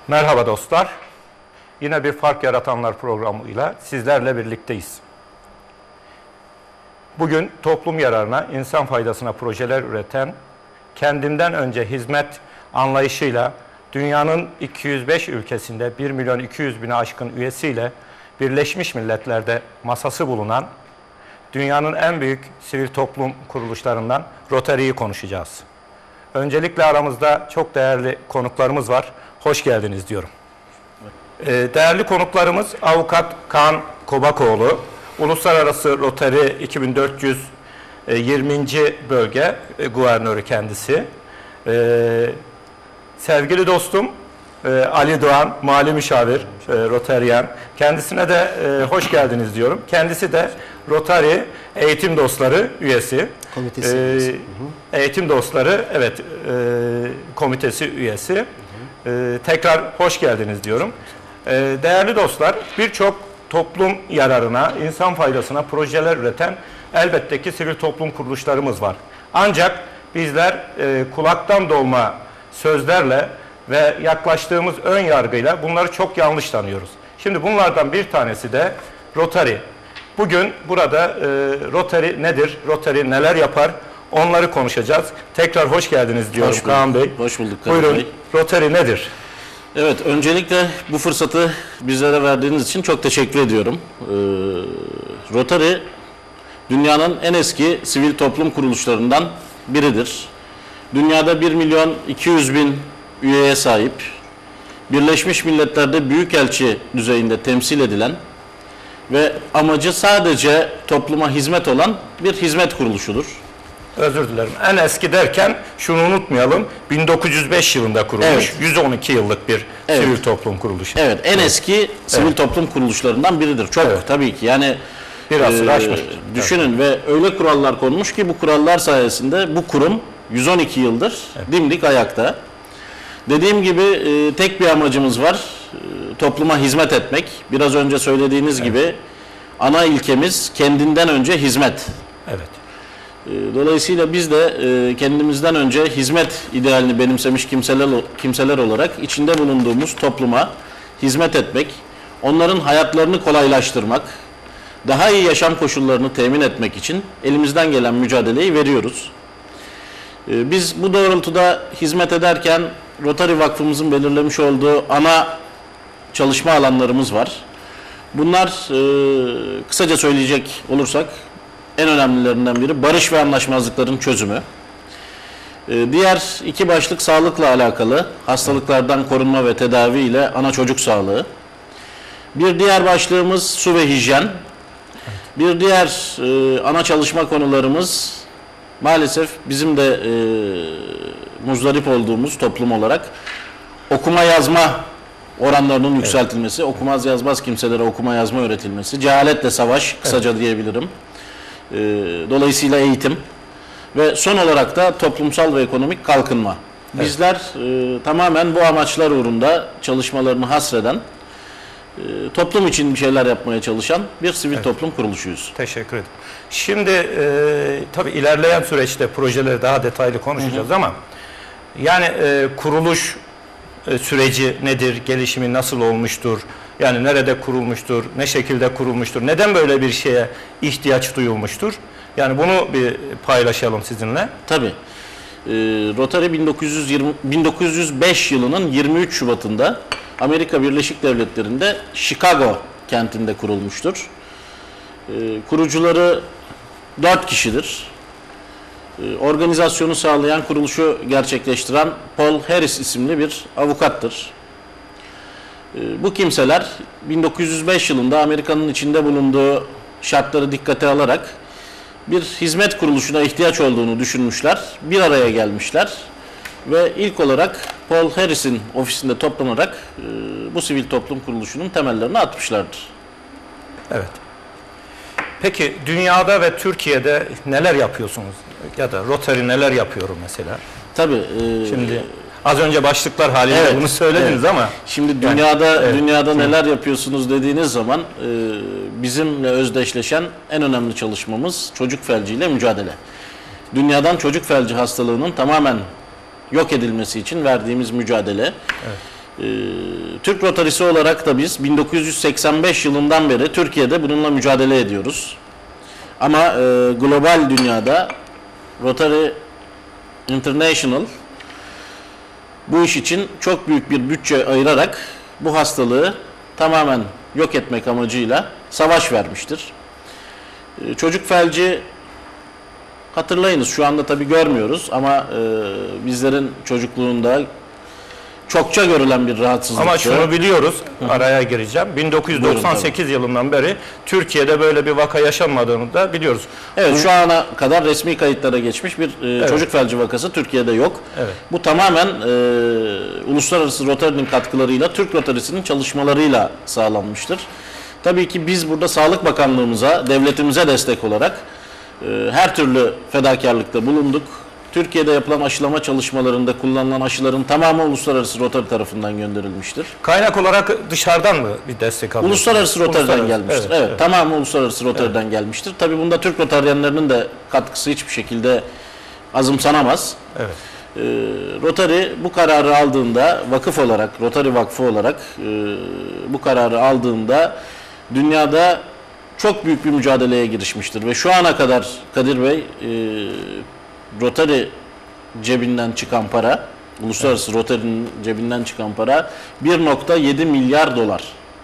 Merhaba dostlar. Yine bir Fark Yaratanlar programıyla sizlerle birlikteyiz. Bugün toplum yararına, insan faydasına projeler üreten, kendinden önce hizmet anlayışıyla dünyanın 205 ülkesinde 1.200.000'e aşkın üyesiyle Birleşmiş Milletler'de masası bulunan dünyanın en büyük sivil toplum kuruluşlarından Rotary'yi konuşacağız. Öncelikle aramızda çok değerli konuklarımız var. Hoş geldiniz diyorum. Değerli konuklarımız Avukat Kaan Kobakoğlu, Uluslararası Rotary 2420. Bölge Guvernörü kendisi. Sevgili dostum Ali Doğan, Mali Müşavir, Rotaryen. Kendisine de hoş geldiniz diyorum. Kendisi de Rotary Eğitim Dostları üyesi. Komitesi üyesi. Eğitim Dostları, evet, komitesi üyesi. Tekrar hoş geldiniz diyorum. Değerli dostlar, birçok toplum yararına, insan faydasına projeler üreten elbette ki sivil toplum kuruluşlarımız var. Ancak bizler kulaktan dolma sözlerle ve yaklaştığımız ön yargıyla bunları çok yanlış tanıyoruz. Şimdi bunlardan bir tanesi de Rotary. Bugün burada Rotary nedir, Rotary neler yapar, onları konuşacağız. Tekrar hoş geldiniz diyorum Kaan Bey. Hoş bulduk Kaan Buyurun, Bey. Rotary nedir? Evet, öncelikle bu fırsatı bizlere verdiğiniz için çok teşekkür ediyorum. Rotary, dünyanın en eski sivil toplum kuruluşlarından biridir. Dünyada 1.200.000 üyeye sahip, Birleşmiş Milletler'de büyükelçi düzeyinde temsil edilen ve amacı sadece topluma hizmet olan bir hizmet kuruluşudur. Özür dilerim. En eski derken şunu unutmayalım. 1905 yılında kurulmuş. Evet. 112 yıllık bir sivil toplum kuruluşu. Evet, en eski sivil toplum kuruluşlarından biridir. Çok tabii ki. Yani bir asır aşmış. Düşünün ve öyle kurallar konmuş ki bu kurallar sayesinde bu kurum 112 yıldır dimdik ayakta. Dediğim gibi tek bir amacımız var. Topluma hizmet etmek. Biraz önce söylediğiniz gibi ana ilkemiz kendinden önce hizmet. Evet. Dolayısıyla biz de kendimizden önce hizmet idealini benimsemiş kimseler olarak içinde bulunduğumuz topluma hizmet etmek, onların hayatlarını kolaylaştırmak, daha iyi yaşam koşullarını temin etmek için elimizden gelen mücadeleyi veriyoruz. Biz bu doğrultuda hizmet ederken Rotary Vakfımızın belirlemiş olduğu ana çalışma alanlarımız var. Bunlar kısaca söyleyecek olursak en önemlilerinden biri barış ve anlaşmazlıkların çözümü. Diğer iki başlık sağlıkla alakalı, hastalıklardan korunma ve tedavi ile ana çocuk sağlığı. Bir diğer başlığımız su ve hijyen. Bir diğer ana çalışma konularımız maalesef bizim de muzdarip olduğumuz toplum olarak okuma yazma oranlarının yükseltilmesi, okumaz yazmaz kimselere okuma yazma öğretilmesi, cehaletle savaş kısaca diyebilirim. Dolayısıyla eğitim ve son olarak da toplumsal ve ekonomik kalkınma. Bizler tamamen bu amaçlar uğrunda çalışmalarını hasreden, toplum için bir şeyler yapmaya çalışan bir sivil toplum kuruluşuyuz. Teşekkür ederim. Şimdi tabii ilerleyen süreçte projeleri daha detaylı konuşacağız ama yani kuruluş süreci nedir, gelişimi nasıl olmuştur, yani nerede kurulmuştur, ne şekilde kurulmuştur, neden böyle bir şeye ihtiyaç duyulmuştur? Yani bunu bir paylaşalım sizinle. Tabii. Rotary 1905 yılının 23 Şubat'ında Amerika Birleşik Devletleri'nde Chicago kentinde kurulmuştur. Kurucuları 4 kişidir. Organizasyonu sağlayan, kuruluşu gerçekleştiren Paul Harris isimli bir avukattır. Bu kimseler 1905 yılında Amerika'nın içinde bulunduğu şartları dikkate alarak bir hizmet kuruluşuna ihtiyaç olduğunu düşünmüşler, bir araya gelmişler ve ilk olarak Paul Harris'in ofisinde toplanarak bu sivil toplum kuruluşunun temellerini atmışlardır. Evet. Peki dünyada ve Türkiye'de neler yapıyorsunuz? Ya da Rotary neler yapıyor mesela? Tabii. Şimdi az önce başlıklar halinde bunu söylediniz ama. Şimdi dünyada neler yapıyorsunuz dediğiniz zaman bizimle özdeşleşen en önemli çalışmamız çocuk felciyle mücadele. Dünyadan çocuk felci hastalığının tamamen yok edilmesi için verdiğimiz mücadele. Türk Rotarisi olarak da biz 1985 yılından beri Türkiye'de bununla mücadele ediyoruz. Ama global dünyada Rotary International bu iş için çok büyük bir bütçe ayırarak bu hastalığı tamamen yok etmek amacıyla savaş vermiştir. Çocuk felci, hatırlayınız, şu anda tabii görmüyoruz ama bizlerin çocukluğunda çokça görülen bir rahatsızlık. Ama şunu biliyoruz, araya gireceğim. 1998 yılından beri Türkiye'de böyle bir vaka yaşanmadığını da biliyoruz. Evet, şu ana kadar resmi kayıtlara geçmiş bir çocuk felci vakası Türkiye'de yok. Evet. Bu tamamen Uluslararası Rotary'nin katkılarıyla, Türk Rotary'sinin çalışmalarıyla sağlanmıştır. Tabii ki biz burada Sağlık Bakanlığımıza, devletimize destek olarak her türlü fedakarlıkta bulunduk. Türkiye'de yapılan aşılama çalışmalarında kullanılan aşıların tamamı Uluslararası Rotary tarafından gönderilmiştir. Kaynak olarak dışarıdan mı bir destek alıyorsunuz? Uluslararası Rotary'den gelmiştir. Evet. Tamamı Uluslararası Rotary'den gelmiştir. Tabii bunda Türk Rotaryenlerinin de katkısı hiçbir şekilde azımsanamaz. Evet. Rotary bu kararı aldığında, vakıf olarak, Rotary Vakfı olarak bu kararı aldığında dünyada çok büyük bir mücadeleye girişmiştir. Ve şu ana kadar Kadir Bey, Rotary cebinden çıkan para, Uluslararası Rotary'nin cebinden çıkan para 1,7 milyar dolar.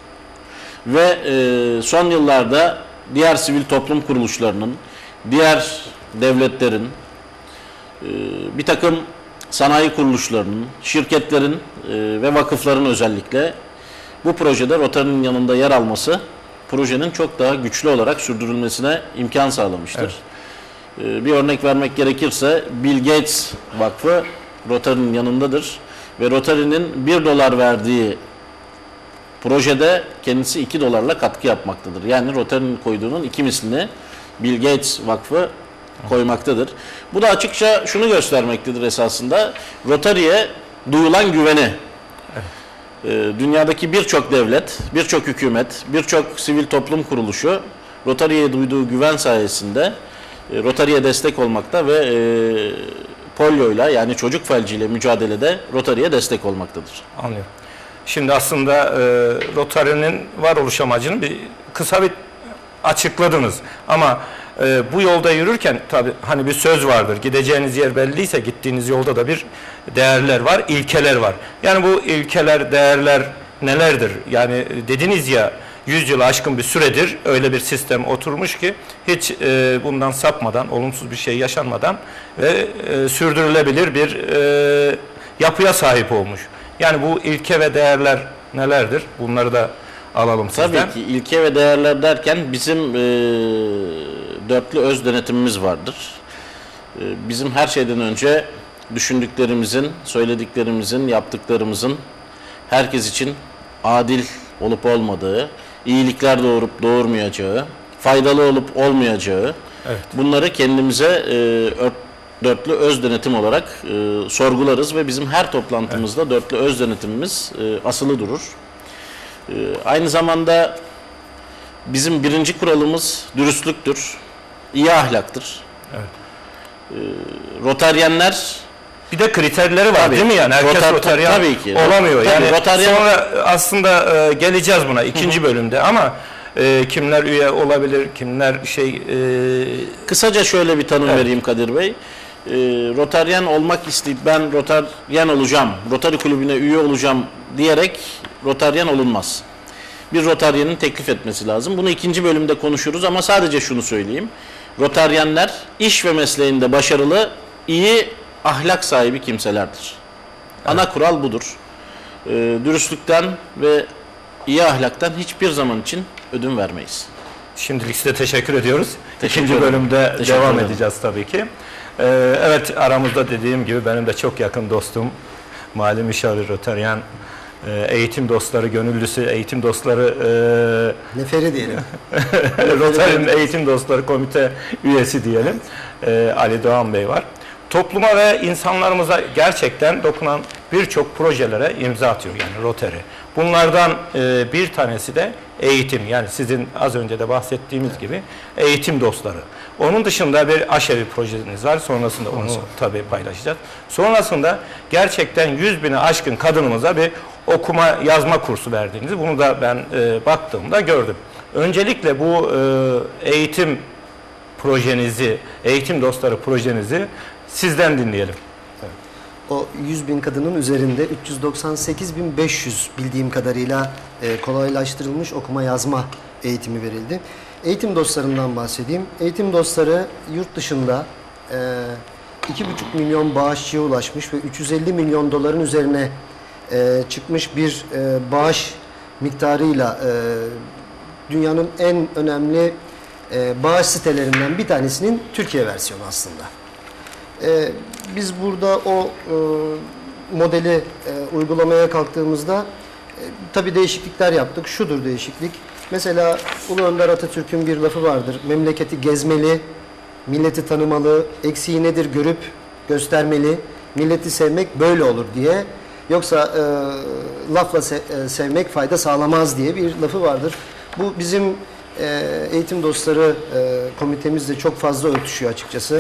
Ve son yıllarda diğer sivil toplum kuruluşlarının, diğer devletlerin, bir takım sanayi kuruluşlarının, şirketlerin ve vakıfların özellikle bu projede Rotary'nin yanında yer alması projenin çok daha güçlü olarak sürdürülmesine imkan sağlamıştır. Evet. Bir örnek vermek gerekirse Bill Gates Vakfı Rotary'nin yanındadır ve Rotary'nin 1 dolar verdiği projede kendisi 2 dolarla katkı yapmaktadır. Yani Rotary'nin koyduğunun 2 mislini Bill Gates Vakfı koymaktadır. Bu da açıkça şunu göstermektedir esasında, Rotary'ye duyulan güveni. Dünyadaki birçok devlet, birçok hükümet, birçok sivil toplum kuruluşu Rotary'ye duyduğu güven sayesinde Rotary'ye destek olmakta ve polioyla, yani çocuk felciyle mücadelede Rotary'ye destek olmaktadır. Anlıyorum. Şimdi aslında Rotary'nin varoluş amacını kısa bir açıkladınız. Ama bu yolda yürürken tabii hani bir söz vardır. Gideceğiniz yer belliyse gittiğiniz yolda da bir değerler var, ilkeler var. Yani bu ilkeler, değerler nelerdir? Yani dediniz ya, 100 yılı aşkın bir süredir öyle bir sistem oturmuş ki hiç bundan sapmadan, olumsuz bir şey yaşanmadan ve sürdürülebilir bir yapıya sahip olmuş. Yani bu ilke ve değerler nelerdir? Bunları da alalım sizden. Tabii ki ilke ve değerler derken bizim dörtlü öz denetimimiz vardır. Bizim her şeyden önce düşündüklerimizin, söylediklerimizin, yaptıklarımızın herkes için adil olup olmadığı, iyilikler doğurup doğurmayacağı, faydalı olup olmayacağı, evet, bunları kendimize dörtlü öz denetim olarak sorgularız ve bizim her toplantımızda evet, dörtlü öz denetimimiz asılı durur. Aynı zamanda bizim birinci kuralımız dürüstlüktür, iyi ahlaktır. Evet. Rotaryenler, bir de kriterleri var, tabii, değil mi yani? Herkes rotaryen tabii ki olamıyor. Tabii, yani rotaryen... Sonra aslında geleceğiz buna ikinci bölümde ama kimler üye olabilir, kimler Kısaca şöyle bir tanım evet, vereyim Kadir Bey. Rotaryen olmak isteyip ben rotaryen olacağım, Rotary kulübüne üye olacağım diyerek rotaryen olunmaz. Bir rotaryenin teklif etmesi lazım. Bunu ikinci bölümde konuşuruz ama sadece şunu söyleyeyim. Rotaryenler iş ve mesleğinde başarılı, iyi ahlak sahibi kimselerdir. Evet. Ana kural budur. Dürüstlükten ve iyi ahlaktan hiçbir zaman için ödün vermeyiz. Şimdilik size teşekkür ediyoruz. İkinci bölümde devam edeceğiz tabii ki. Evet, aramızda dediğim gibi benim de çok yakın dostum, Mali Müşavir Rotaryen, eğitim dostları, gönüllüsü, eğitim dostları, neferi diyelim. Rotary'nin eğitim dostları komite üyesi diyelim, Ali Doğan Bey var. Topluma ve insanlarımıza gerçekten dokunan birçok projelere imza atıyor yani Rotary. Bunlardan bir tanesi de eğitim, yani sizin az önce de bahsettiğimiz gibi eğitim dostları. Onun dışında bir aşevi projeniz var. Sonrasında onu tabii paylaşacağız. Sonrasında gerçekten 100.000'e aşkın kadınımıza bir okuma yazma kursu verdiğinizi, bunu da ben baktığımda gördüm. Öncelikle bu eğitim projenizi, eğitim dostları projenizi sizden dinleyelim. O 100.000 kadının üzerinde 398.500 bildiğim kadarıyla kolaylaştırılmış okuma yazma eğitimi verildi. Eğitim dostlarından bahsedeyim. Eğitim dostları yurt dışında 2,5 milyon bağışçıya ulaşmış ve 350 milyon doların üzerine çıkmış bir bağış miktarıyla dünyanın en önemli bağış sitelerinden bir tanesinin Türkiye versiyonu aslında. Biz burada o modeli uygulamaya kalktığımızda tabii değişiklikler yaptık. Şudur değişiklik. Mesela Ulu Önder Atatürk'ün bir lafı vardır. Memleketi gezmeli, milleti tanımalı, eksiği nedir görüp göstermeli, milleti sevmek böyle olur diye. Yoksa lafla sevmek fayda sağlamaz diye bir lafı vardır. Bu bizim eğitim dostları komitemizle çok fazla örtüşüyor açıkçası.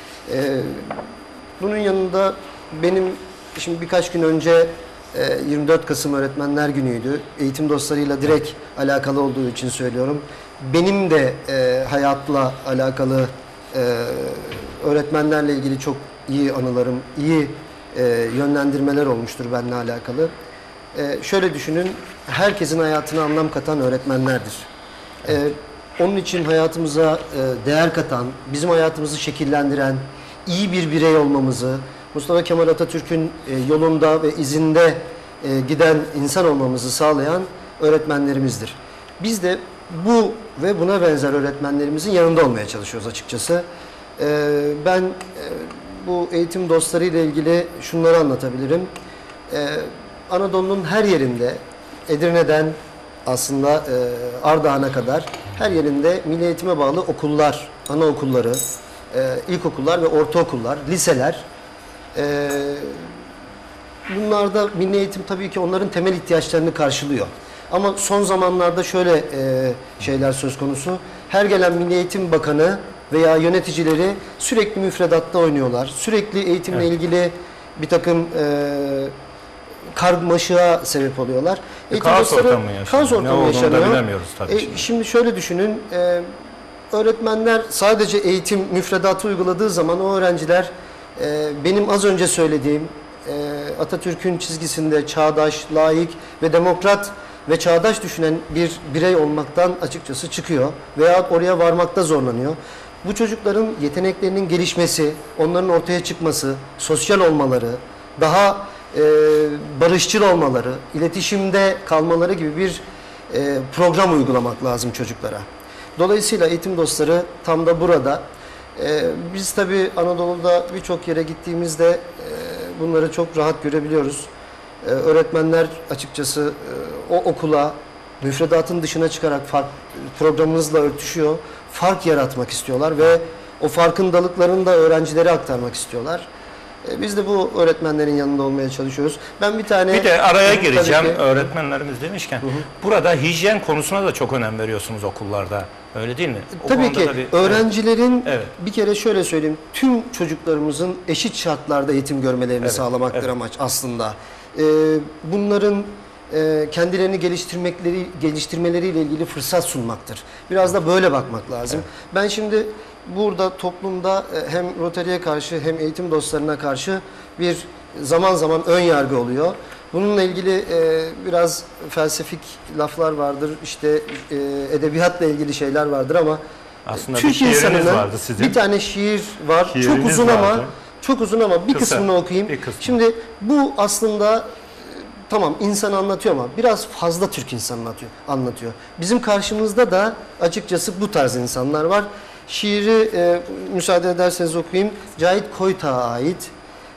Bunun yanında benim şimdi birkaç gün önce 24 Kasım Öğretmenler Günü'ydü. Eğitim dostlarıyla direkt alakalı olduğu için söylüyorum. Benim de hayatla alakalı öğretmenlerle ilgili çok iyi anılarım, iyi yönlendirmeler olmuştur benimle alakalı. Şöyle düşünün, herkesin hayatına anlam katan öğretmenlerdir. Onun için hayatımıza değer katan, bizim hayatımızı şekillendiren, iyi bir birey olmamızı, Mustafa Kemal Atatürk'ün yolunda ve izinde giden insan olmamızı sağlayan öğretmenlerimizdir. Biz de bu ve buna benzer öğretmenlerimizin yanında olmaya çalışıyoruz açıkçası. Ben bu eğitim dostları ile ilgili şunları anlatabilirim. Anadolu'nun her yerinde, Edirne'den aslında Ardahan'a kadar her yerinde milli eğitime bağlı okullar, anaokulları, ilkokullar ve ortaokullar, liseler. Bunlarda milli eğitim tabii ki onların temel ihtiyaçlarını karşılıyor. Ama son zamanlarda şöyle şeyler söz konusu. Her gelen Milli Eğitim Bakanı veya yöneticileri sürekli müfredatta oynuyorlar. Sürekli eğitimle ilgili bir takım karmaşığa sebep oluyorlar. Kaos ortamı yaşanıyor. Kaos ortamı yaşanıyor. Da bilemiyoruz tabii. Şimdi şöyle düşünün. Öğretmenler sadece eğitim müfredatı uyguladığı zaman o öğrenciler benim az önce söylediğim Atatürk'ün çizgisinde çağdaş, laik ve demokrat ve çağdaş düşünen bir birey olmaktan açıkçası çıkıyor veya oraya varmakta zorlanıyor. Bu çocukların yeteneklerinin gelişmesi, onların ortaya çıkması, sosyal olmaları, daha barışçıl olmaları, iletişimde kalmaları gibi bir program uygulamak lazım çocuklara. Dolayısıyla eğitim dostları tam da burada. Biz tabii Anadolu'da birçok yere gittiğimizde bunları çok rahat görebiliyoruz. Öğretmenler açıkçası o okula müfredatın dışına çıkarak programımızla örtüşüyor. Fark yaratmak istiyorlar ve o farkındalıklarını da öğrencilere aktarmak istiyorlar. Biz de bu öğretmenlerin yanında olmaya çalışıyoruz. Ben bir de araya gireceğim öğretmenlerimiz demişken. Burada hijyen konusuna da çok önem veriyorsunuz okullarda. Öyle değil mi? Tabii ki öğrencilerin bir kere şöyle söyleyeyim. Tüm çocuklarımızın eşit şartlarda eğitim görmelerini sağlamaktır amaç aslında. Bunların kendilerini geliştirmeleriyle ilgili fırsat sunmaktır. Biraz da böyle bakmak lazım. Ben şimdi burada toplumda hem Rotary'e karşı hem eğitim dostlarına karşı bir zaman zaman ön yargı oluyor. Bununla ilgili biraz felsefik laflar vardır, işte edebiyatla ilgili şeyler vardır ama aslında Türk insanının vardı sizin. Bir tane şiir var, Şiiriniz çok uzun ama bir kısmını okuyayım. Şimdi bu aslında tamam insan anlatıyor ama biraz fazla Türk insanı anlatıyor. Bizim karşımızda da açıkçası bu tarz insanlar var. Şiiri müsaade ederseniz okuyayım. Cahit Koytak'a ait.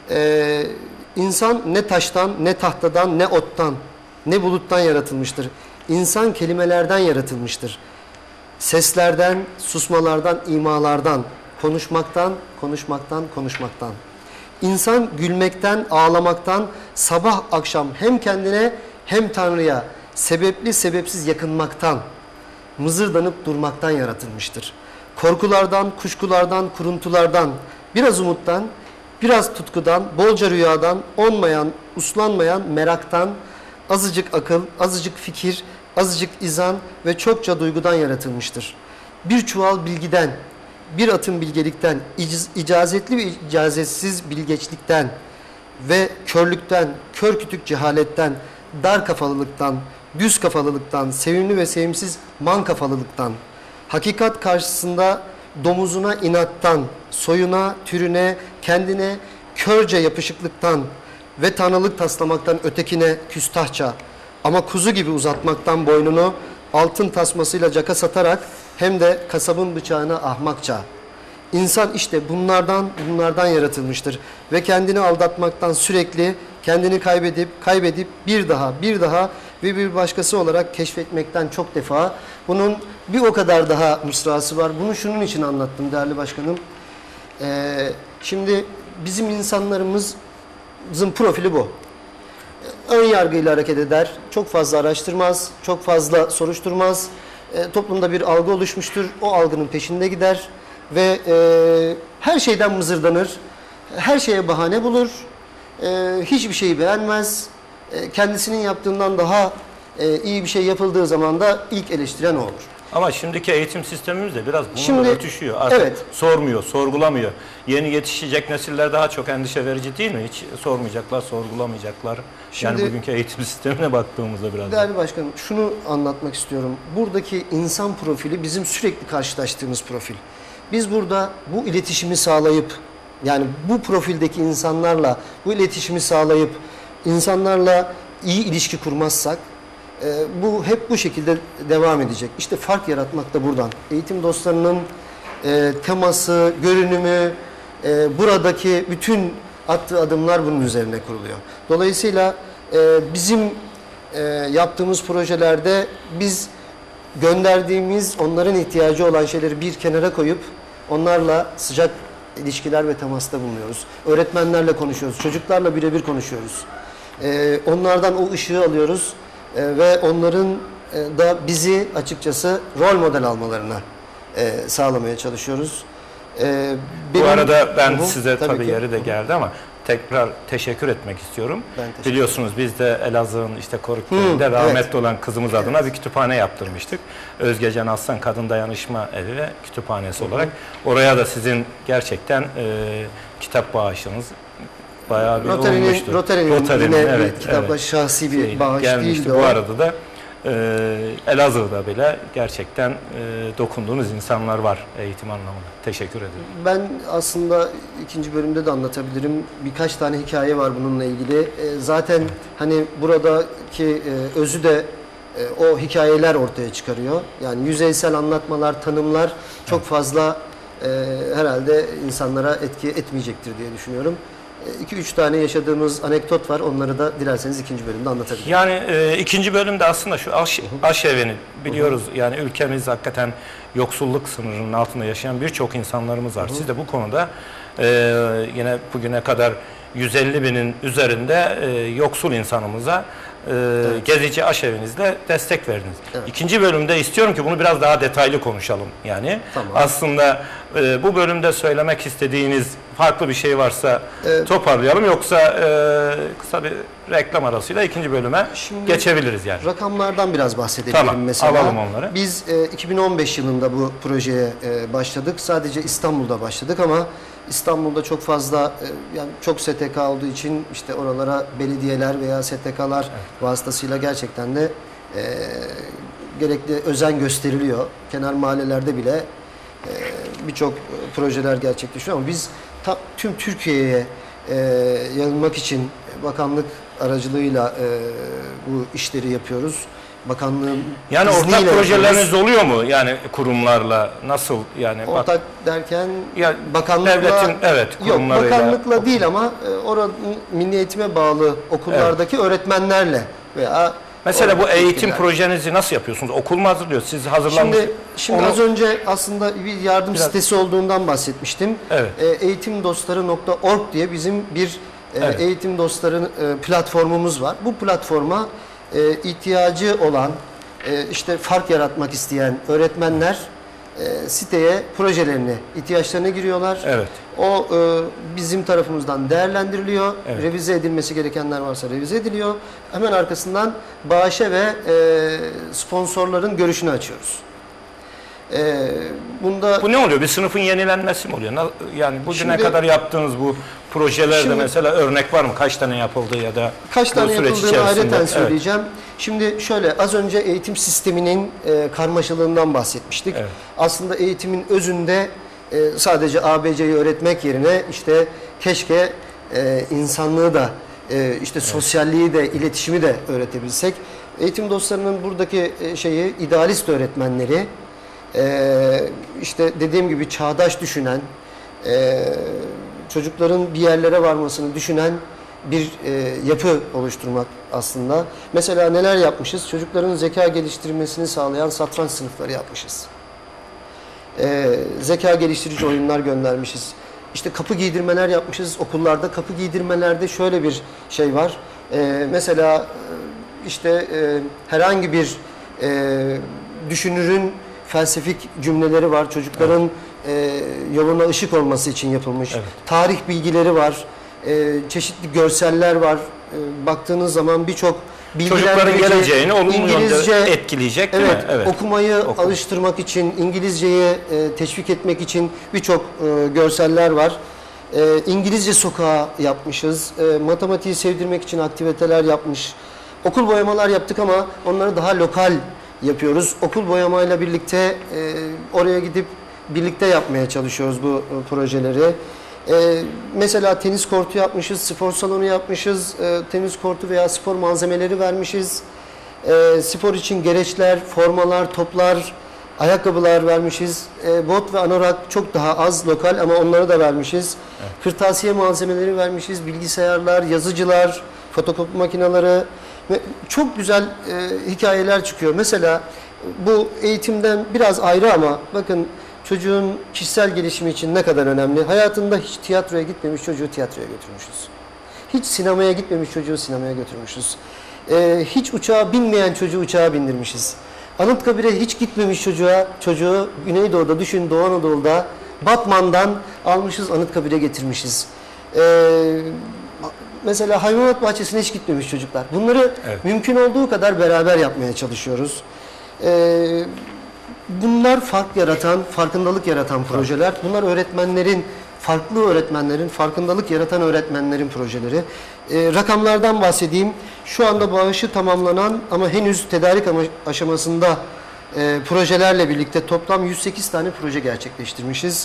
İnsan ne taştan, ne tahtadan, ne ottan, ne buluttan yaratılmıştır. İnsan kelimelerden yaratılmıştır. Seslerden, susmalardan, imalardan, konuşmaktan, konuşmaktan. İnsan gülmekten, ağlamaktan, sabah akşam hem kendine hem Tanrı'ya sebepli sebepsiz yakınmaktan, mızırdanıp durmaktan yaratılmıştır. Korkulardan, kuşkulardan, kuruntulardan, biraz umuttan, biraz tutkudan, bolca rüyadan, onmayan, uslanmayan meraktan, azıcık akıl, azıcık fikir, azıcık izan ve çokça duygudan yaratılmıştır. Bir çuval bilgiden, bir atım bilgelikten, icazetli ve icazetsiz bilgeçlikten ve körlükten, kör kütük cehaletten, dar kafalılıktan, düz kafalılıktan, sevimli ve sevimsiz man kafalılıktan, hakikat karşısında domuzuna inattan, soyuna, türüne, kendine körce yapışıklıktan ve tanrılık taslamaktan ötekine küstahça ama kuzu gibi uzatmaktan boynunu altın tasmasıyla caka satarak hem de kasabın bıçağına ahmakça. İnsan işte bunlardan yaratılmıştır ve kendini aldatmaktan sürekli kendini kaybedip bir daha ve bir başkası olarak keşfetmekten çok defa. Bunun bir o kadar daha mısrası var. Bunu şunun için anlattım değerli başkanım. Şimdi bizim insanlarımızın profili bu. Ön yargıyla hareket eder, çok fazla araştırmaz, çok fazla soruşturmaz. Toplumda bir algı oluşmuştur, o algının peşinde gider ve her şeyden mızırdanır, her şeye bahane bulur, hiçbir şeyi beğenmez, kendisinin yaptığından daha iyi bir şey yapıldığı zaman da ilk eleştiren o olur. Ama şimdiki eğitim sistemimiz de biraz bununla örtüşüyor. Artık evet. sormuyor, sorgulamıyor. Yeni yetişecek nesiller daha çok endişe verici değil mi? Hiç sormayacaklar, sorgulamayacaklar. Şimdi, yani bugünkü eğitim sistemine baktığımızda biraz. Değerli başkanım, şunu anlatmak istiyorum. Buradaki insan profili bizim sürekli karşılaştığımız profil. Biz burada bu iletişimi sağlayıp, yani bu profildeki insanlarla bu iletişimi sağlayıp insanlarla iyi ilişki kurmazsak bu hep bu şekilde devam edecek. İşte fark yaratmak da buradan. Eğitim dostlarının teması, görünümü, buradaki bütün attığı adımlar bunun üzerine kuruluyor. Dolayısıyla bizim yaptığımız projelerde biz gönderdiğimiz, onların ihtiyacı olan şeyleri bir kenara koyup onlarla sıcak ilişkiler ve temasta bulunuyoruz. Öğretmenlerle konuşuyoruz, çocuklarla birebir konuşuyoruz. Onlardan o ışığı alıyoruz ve onların da bizi açıkçası rol model almalarına sağlamaya çalışıyoruz. Bu arada ben size tabii yeri de geldi ama tekrar teşekkür etmek istiyorum. Biliyorsunuz biz de Elazığ'ın işte Koruköy'ünde rahmetli olan kızımız adına bir kütüphane yaptırmıştık. Özgecan Aslan Kadın Dayanışma Evi ve Kütüphanesi olarak. Oraya da sizin gerçekten kitap bağışınız bayağı bir olmuştu. Rotary'nin yine evet, kitapla şahsi bir bağış değildi. Bu arada da Elazığ'da bile gerçekten dokunduğunuz insanlar var eğitim anlamında. Teşekkür ederim. Ben aslında ikinci bölümde de anlatabilirim. Birkaç tane hikaye var bununla ilgili. Zaten hani buradaki özü de o hikayeler ortaya çıkarıyor. Yani yüzeysel anlatmalar, tanımlar çok fazla herhalde insanlara etki etmeyecektir diye düşünüyorum. 2-3 tane yaşadığımız anekdot var. Onları da dilerseniz ikinci bölümde anlatabilirim. Yani ikinci bölümde aslında şu aşeveni biliyoruz. Yani ülkemiz hakikaten yoksulluk sınırının altında yaşayan birçok insanlarımız var. Siz de bu konuda yine bugüne kadar 150 binin üzerinde yoksul insanımıza gezici aşevinizle destek verdiniz. Evet. İkinci bölümde istiyorum ki bunu biraz daha detaylı konuşalım. Yani aslında bu bölümde söylemek istediğiniz farklı bir şey varsa toparlayalım, yoksa kısa bir reklam arasıyla ikinci bölüme geçebiliriz yani. Rakamlardan biraz bahsedebilirim mesela. Alalım onları. Biz 2015 yılında bu projeye başladık. Sadece İstanbul'da başladık ama İstanbul'da çok fazla yani çok STK olduğu için işte oralara belediyeler veya STK'lar vasıtasıyla gerçekten de gerekli özen gösteriliyor. Kenar mahallelerde bile birçok projeler gerçekleşiyor ama biz tüm Türkiye'ye yayılmak için bakanlık aracılığıyla bu işleri yapıyoruz. Bakanlığın yani ortak projeleriniz oluyor mu? Yani kurumlarla nasıl yani? Ortak derken ya, bakanlıkla devletin kurumlarıyla. Yok, bakanlıkla değil ama oranın Milli Eğitim'e bağlı okullardaki öğretmenlerle veya mesela bu eğitim projenizi nasıl yapıyorsunuz? Okul mu hazırlıyor? Siz hazırlamış. Şimdi az önce aslında bir yardım sitesi olduğundan bahsetmiştim. Evet. Eğitimdostları.org diye bizim bir eğitim dostları platformumuz var. Bu platforma ihtiyacı olan işte fark yaratmak isteyen öğretmenler siteye projelerini, ihtiyaçlarına giriyorlar. Evet. O bizim tarafımızdan değerlendiriliyor. Evet. Revize edilmesi gerekenler varsa revize ediliyor. Hemen arkasından bağışa ve sponsorların görüşünü açıyoruz. Bunda Bu ne oluyor? Bir sınıfın yenilenmesi mi oluyor? Yani bugüne Şimdi- kadar yaptığınız bu projelerde Şimdi- mesela örnek var mı? Kaç tane yapıldı ya da kaç bu tane süreç yapıldığını içerisinde? ayrıca söyleyeceğim. Şimdi şöyle, az önce eğitim sisteminin karmaşalığından bahsetmiştik. Evet. Aslında eğitimin özünde sadece ABC'yi öğretmek yerine işte keşke insanlığı da işte sosyalliği de, iletişimi de öğretebilsek. Eğitim dostlarının buradaki şeyi, idealist öğretmenleri, işte dediğim gibi çağdaş düşünen, çocukların bir yerlere varmasını düşünen bir yapı oluşturmak aslında. Mesela neler yapmışız? Çocukların zeka geliştirmesini sağlayan satranç sınıfları yapmışız. Zeka geliştirici oyunlar göndermişiz. İşte kapı giydirmeler yapmışız okullarda. Kapı giydirmelerde şöyle bir şey var. Mesela işte herhangi bir düşünürün felsefik cümleleri var. Çocukların yoluna ışık olması için yapılmış. Evet. Tarih bilgileri var. Çeşitli görseller var. Baktığınız zaman birçok Çocukların bilgilendirici, geleceğini olumlu İngilizce, yönde etkileyecek değil evet, mi? Evet. okumayı alıştırmak için, İngilizceyi teşvik etmek için birçok görseller var. İngilizce sokağı yapmışız. Matematiği sevdirmek için aktiviteler yapmış. Okul boyamalar yaptık ama onları daha lokal yapıyoruz. Okul boyamayla birlikte oraya gidip birlikte yapmaya çalışıyoruz bu projeleri. Mesela tenis kortu yapmışız, spor salonu yapmışız, tenis kortu veya spor malzemeleri vermişiz. Spor için gereçler, formalar, toplar, ayakkabılar vermişiz. Bot ve anorak çok daha az lokal ama onları da vermişiz. Evet. Kırtasiye malzemeleri vermişiz, bilgisayarlar, yazıcılar, fotokopi makineleri ve çok güzel hikayeler çıkıyor. Mesela bu eğitimden biraz ayrı ama bakın, çocuğun kişisel gelişimi için ne kadar önemli. Hayatında hiç tiyatroya gitmemiş çocuğu tiyatroya götürmüşüz. Hiç sinemaya gitmemiş çocuğu sinemaya götürmüşüz. Hiç uçağa binmeyen çocuğu uçağa bindirmişiz. Anıtkabir'e hiç gitmemiş çocuğu Güneydoğu'da, düşün Doğu Anadolu'da Batman'dan almışız, Anıtkabir'e getirmişiz. Mesela hayvanat bahçesine hiç gitmemiş çocuklar. Bunları mümkün olduğu kadar beraber yapmaya çalışıyoruz. Bunlar fark yaratan, farkındalık yaratan projeler. Bunlar öğretmenlerin, farklı öğretmenlerin, farkındalık yaratan öğretmenlerin projeleri. Rakamlardan bahsedeyim. Şu anda bağışı tamamlanan ama henüz tedarik aşamasında projelerle birlikte toplam 108 tane proje gerçekleştirmişiz.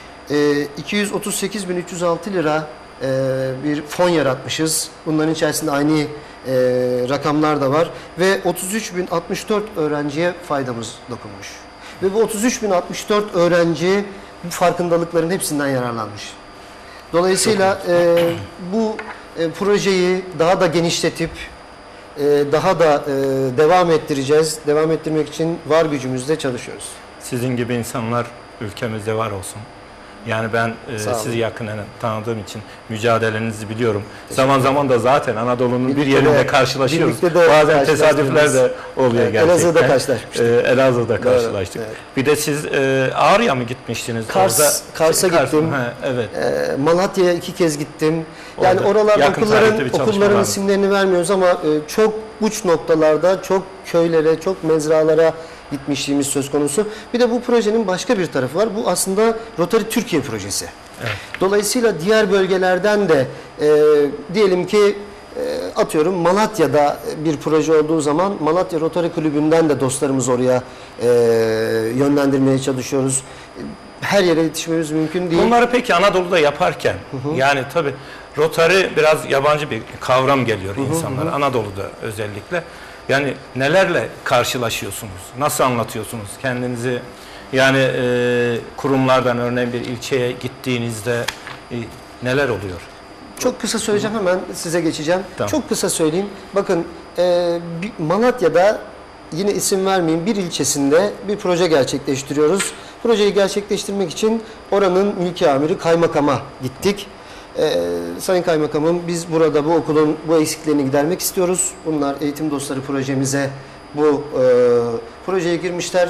238.306 lira bir fon yaratmışız. Bunların içerisinde aynı rakamlar da var. Ve 33.064 öğrenciye faydamız dokunmuş. Ve bu 33.064 öğrenci bu farkındalıkların hepsinden yararlanmış. Dolayısıyla bu projeyi daha da genişletip daha da devam ettireceğiz. Devam ettirmek için var gücümüzle çalışıyoruz. Sizin gibi insanlar ülkemizde var olsun. Yani ben sizi yakından tanıdığım için mücadelenizi biliyorum. Zaman zaman da zaten Anadolu'nun bir yerinde karşılaşıyoruz. Bazen tesadüfler de oluyor gerçekten. Elazığ'da karşılaşmıştık. Elazığ'da karşılaştık. Evet. Bir de siz Ağrı'ya mı gitmiştiniz? Kars'a gittim. Evet. Malatya'ya 2 kez gittim. Yani Orada oralar yakın tarihte bir çalışma okulların var. isimlerini vermiyoruz ama çok uç noktalarda, çok köylere, çok mezralara gitmişliğimiz söz konusu. Bir de bu projenin başka bir tarafı var. Bu aslında Rotary Türkiye projesi. Evet. Dolayısıyla diğer bölgelerden de diyelim ki atıyorum Malatya'da bir proje olduğu zaman Malatya Rotary Kulübü'nden de dostlarımız oraya yönlendirmeye çalışıyoruz. Her yere yetişmemiz mümkün değil. Bunları peki Anadolu'da yaparken yani tabii Rotary biraz yabancı bir kavram geliyor insanlara. Anadolu'da özellikle. Yani nelerle karşılaşıyorsunuz? Nasıl anlatıyorsunuz kendinizi? Yani kurumlardan örneğin bir ilçeye gittiğinizde neler oluyor? Çok kısa söyleyeceğim, hemen size geçeceğim. Tamam. Çok kısa söyleyeyim. Bakın Malatya'da, yine isim vermeyeyim, bir ilçesinde bir proje gerçekleştiriyoruz. Projeyi gerçekleştirmek için oranın mülki amiri kaymakama gittik. Sayın Kaymakamım, biz burada bu okulun bu eksiklerini gidermek istiyoruz. Bunlar Eğitim Dostları projemize bu projeye girmişler.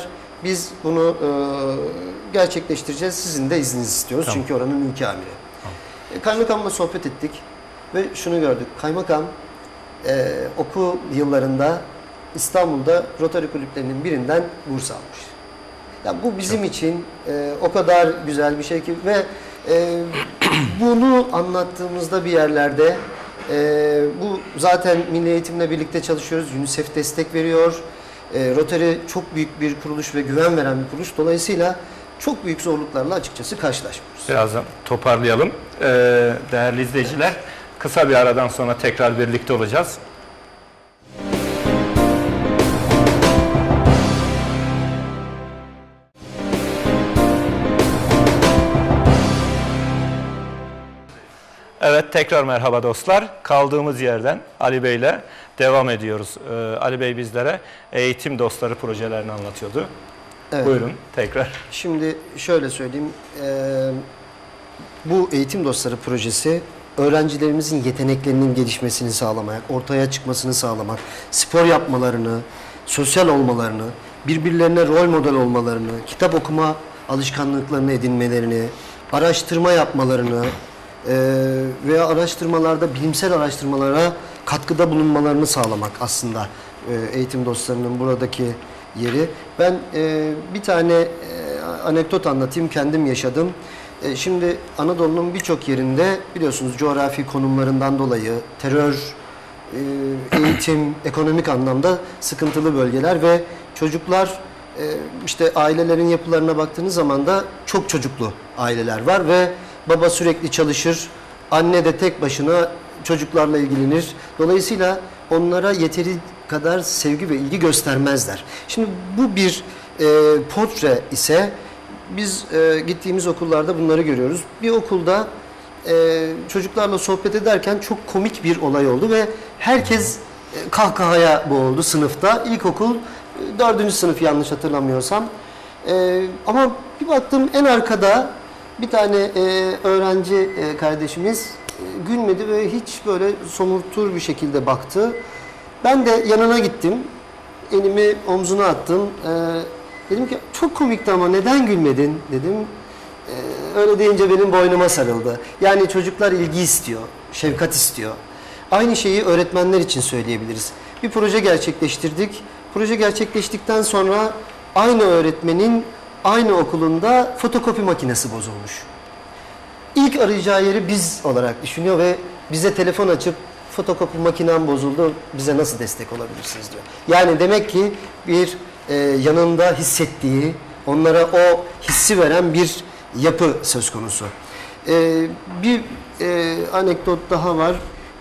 Biz bunu gerçekleştireceğiz. Sizin de izninizi istiyoruz. Tamam. Çünkü oranın mülki amiri. Kaymakamla sohbet ettik ve şunu gördük. Kaymakam okul yıllarında İstanbul'da Rotary kulüplerinin birinden burs almış. Ya bu bizim için o kadar güzel bir şey ki ve bunu anlattığımızda bir yerlerde bu zaten Milli Eğitim'le birlikte çalışıyoruz. UNICEF destek veriyor. Rotary çok büyük bir kuruluş ve güven veren bir kuruluş. Dolayısıyla çok büyük zorluklarla açıkçası karşılaşmıyoruz. Birazdan toparlayalım. Değerli izleyiciler, kısa bir aradan sonra tekrar birlikte olacağız. Evet, tekrar merhaba dostlar. Kaldığımız yerden Ali Bey ile devam ediyoruz. Ali Bey bizlere eğitim dostları projelerini anlatıyordu. Evet. Buyurun tekrar. Şimdi şöyle söyleyeyim. Bu Eğitim Dostları projesi öğrencilerimizin yeteneklerinin gelişmesini sağlamak, ortaya çıkmasını sağlamak, spor yapmalarını, sosyal olmalarını, birbirlerine rol model olmalarını, kitap okuma alışkanlıklarını edinmelerini, araştırma yapmalarını veya araştırmalarda, bilimsel araştırmalara katkıda bulunmalarını sağlamak aslında eğitim dostlarının buradaki yeri. Ben bir tane anekdot anlatayım, kendim yaşadım. Şimdi Anadolu'nun birçok yerinde biliyorsunuz coğrafi konumlarından dolayı terör, eğitim, ekonomik anlamda sıkıntılı bölgeler ve çocuklar işte ailelerin yapılarına baktığınız zaman da çok çocuklu aileler var ve baba sürekli çalışır, anne de tek başına çocuklarla ilgilenir. Dolayısıyla onlara yeteri kadar sevgi ve ilgi göstermezler. Şimdi bu bir portre ise biz gittiğimiz okullarda bunları görüyoruz. Bir okulda çocuklarla sohbet ederken çok komik bir olay oldu ve herkes kahkahaya boğuldu sınıfta. İlkokul 4. sınıf yanlış hatırlamıyorsam. Ama bir baktım en arkada bir tane öğrenci kardeşimiz gülmedi ve hiç böyle somurtur bir şekilde baktı. Ben de yanına gittim. Elimi omzuna attım. Dedim ki çok komikti ama neden gülmedin dedim. Öyle deyince benim boynuma sarıldı. Yani çocuklar ilgi istiyor, şefkat istiyor. Aynı şeyi öğretmenler için söyleyebiliriz. Bir proje gerçekleştirdik. Proje gerçekleştikten sonra aynı öğretmenin aynı okulunda fotokopi makinesi bozulmuş. İlk arayacağı yeri biz olarak düşünüyor ve bize telefon açıp fotokopi makinem bozuldu, bize nasıl destek olabilirsiniz diyor. Yani demek ki bir yanında hissettiği, onlara o hissi veren bir yapı söz konusu. Bir anekdot daha var.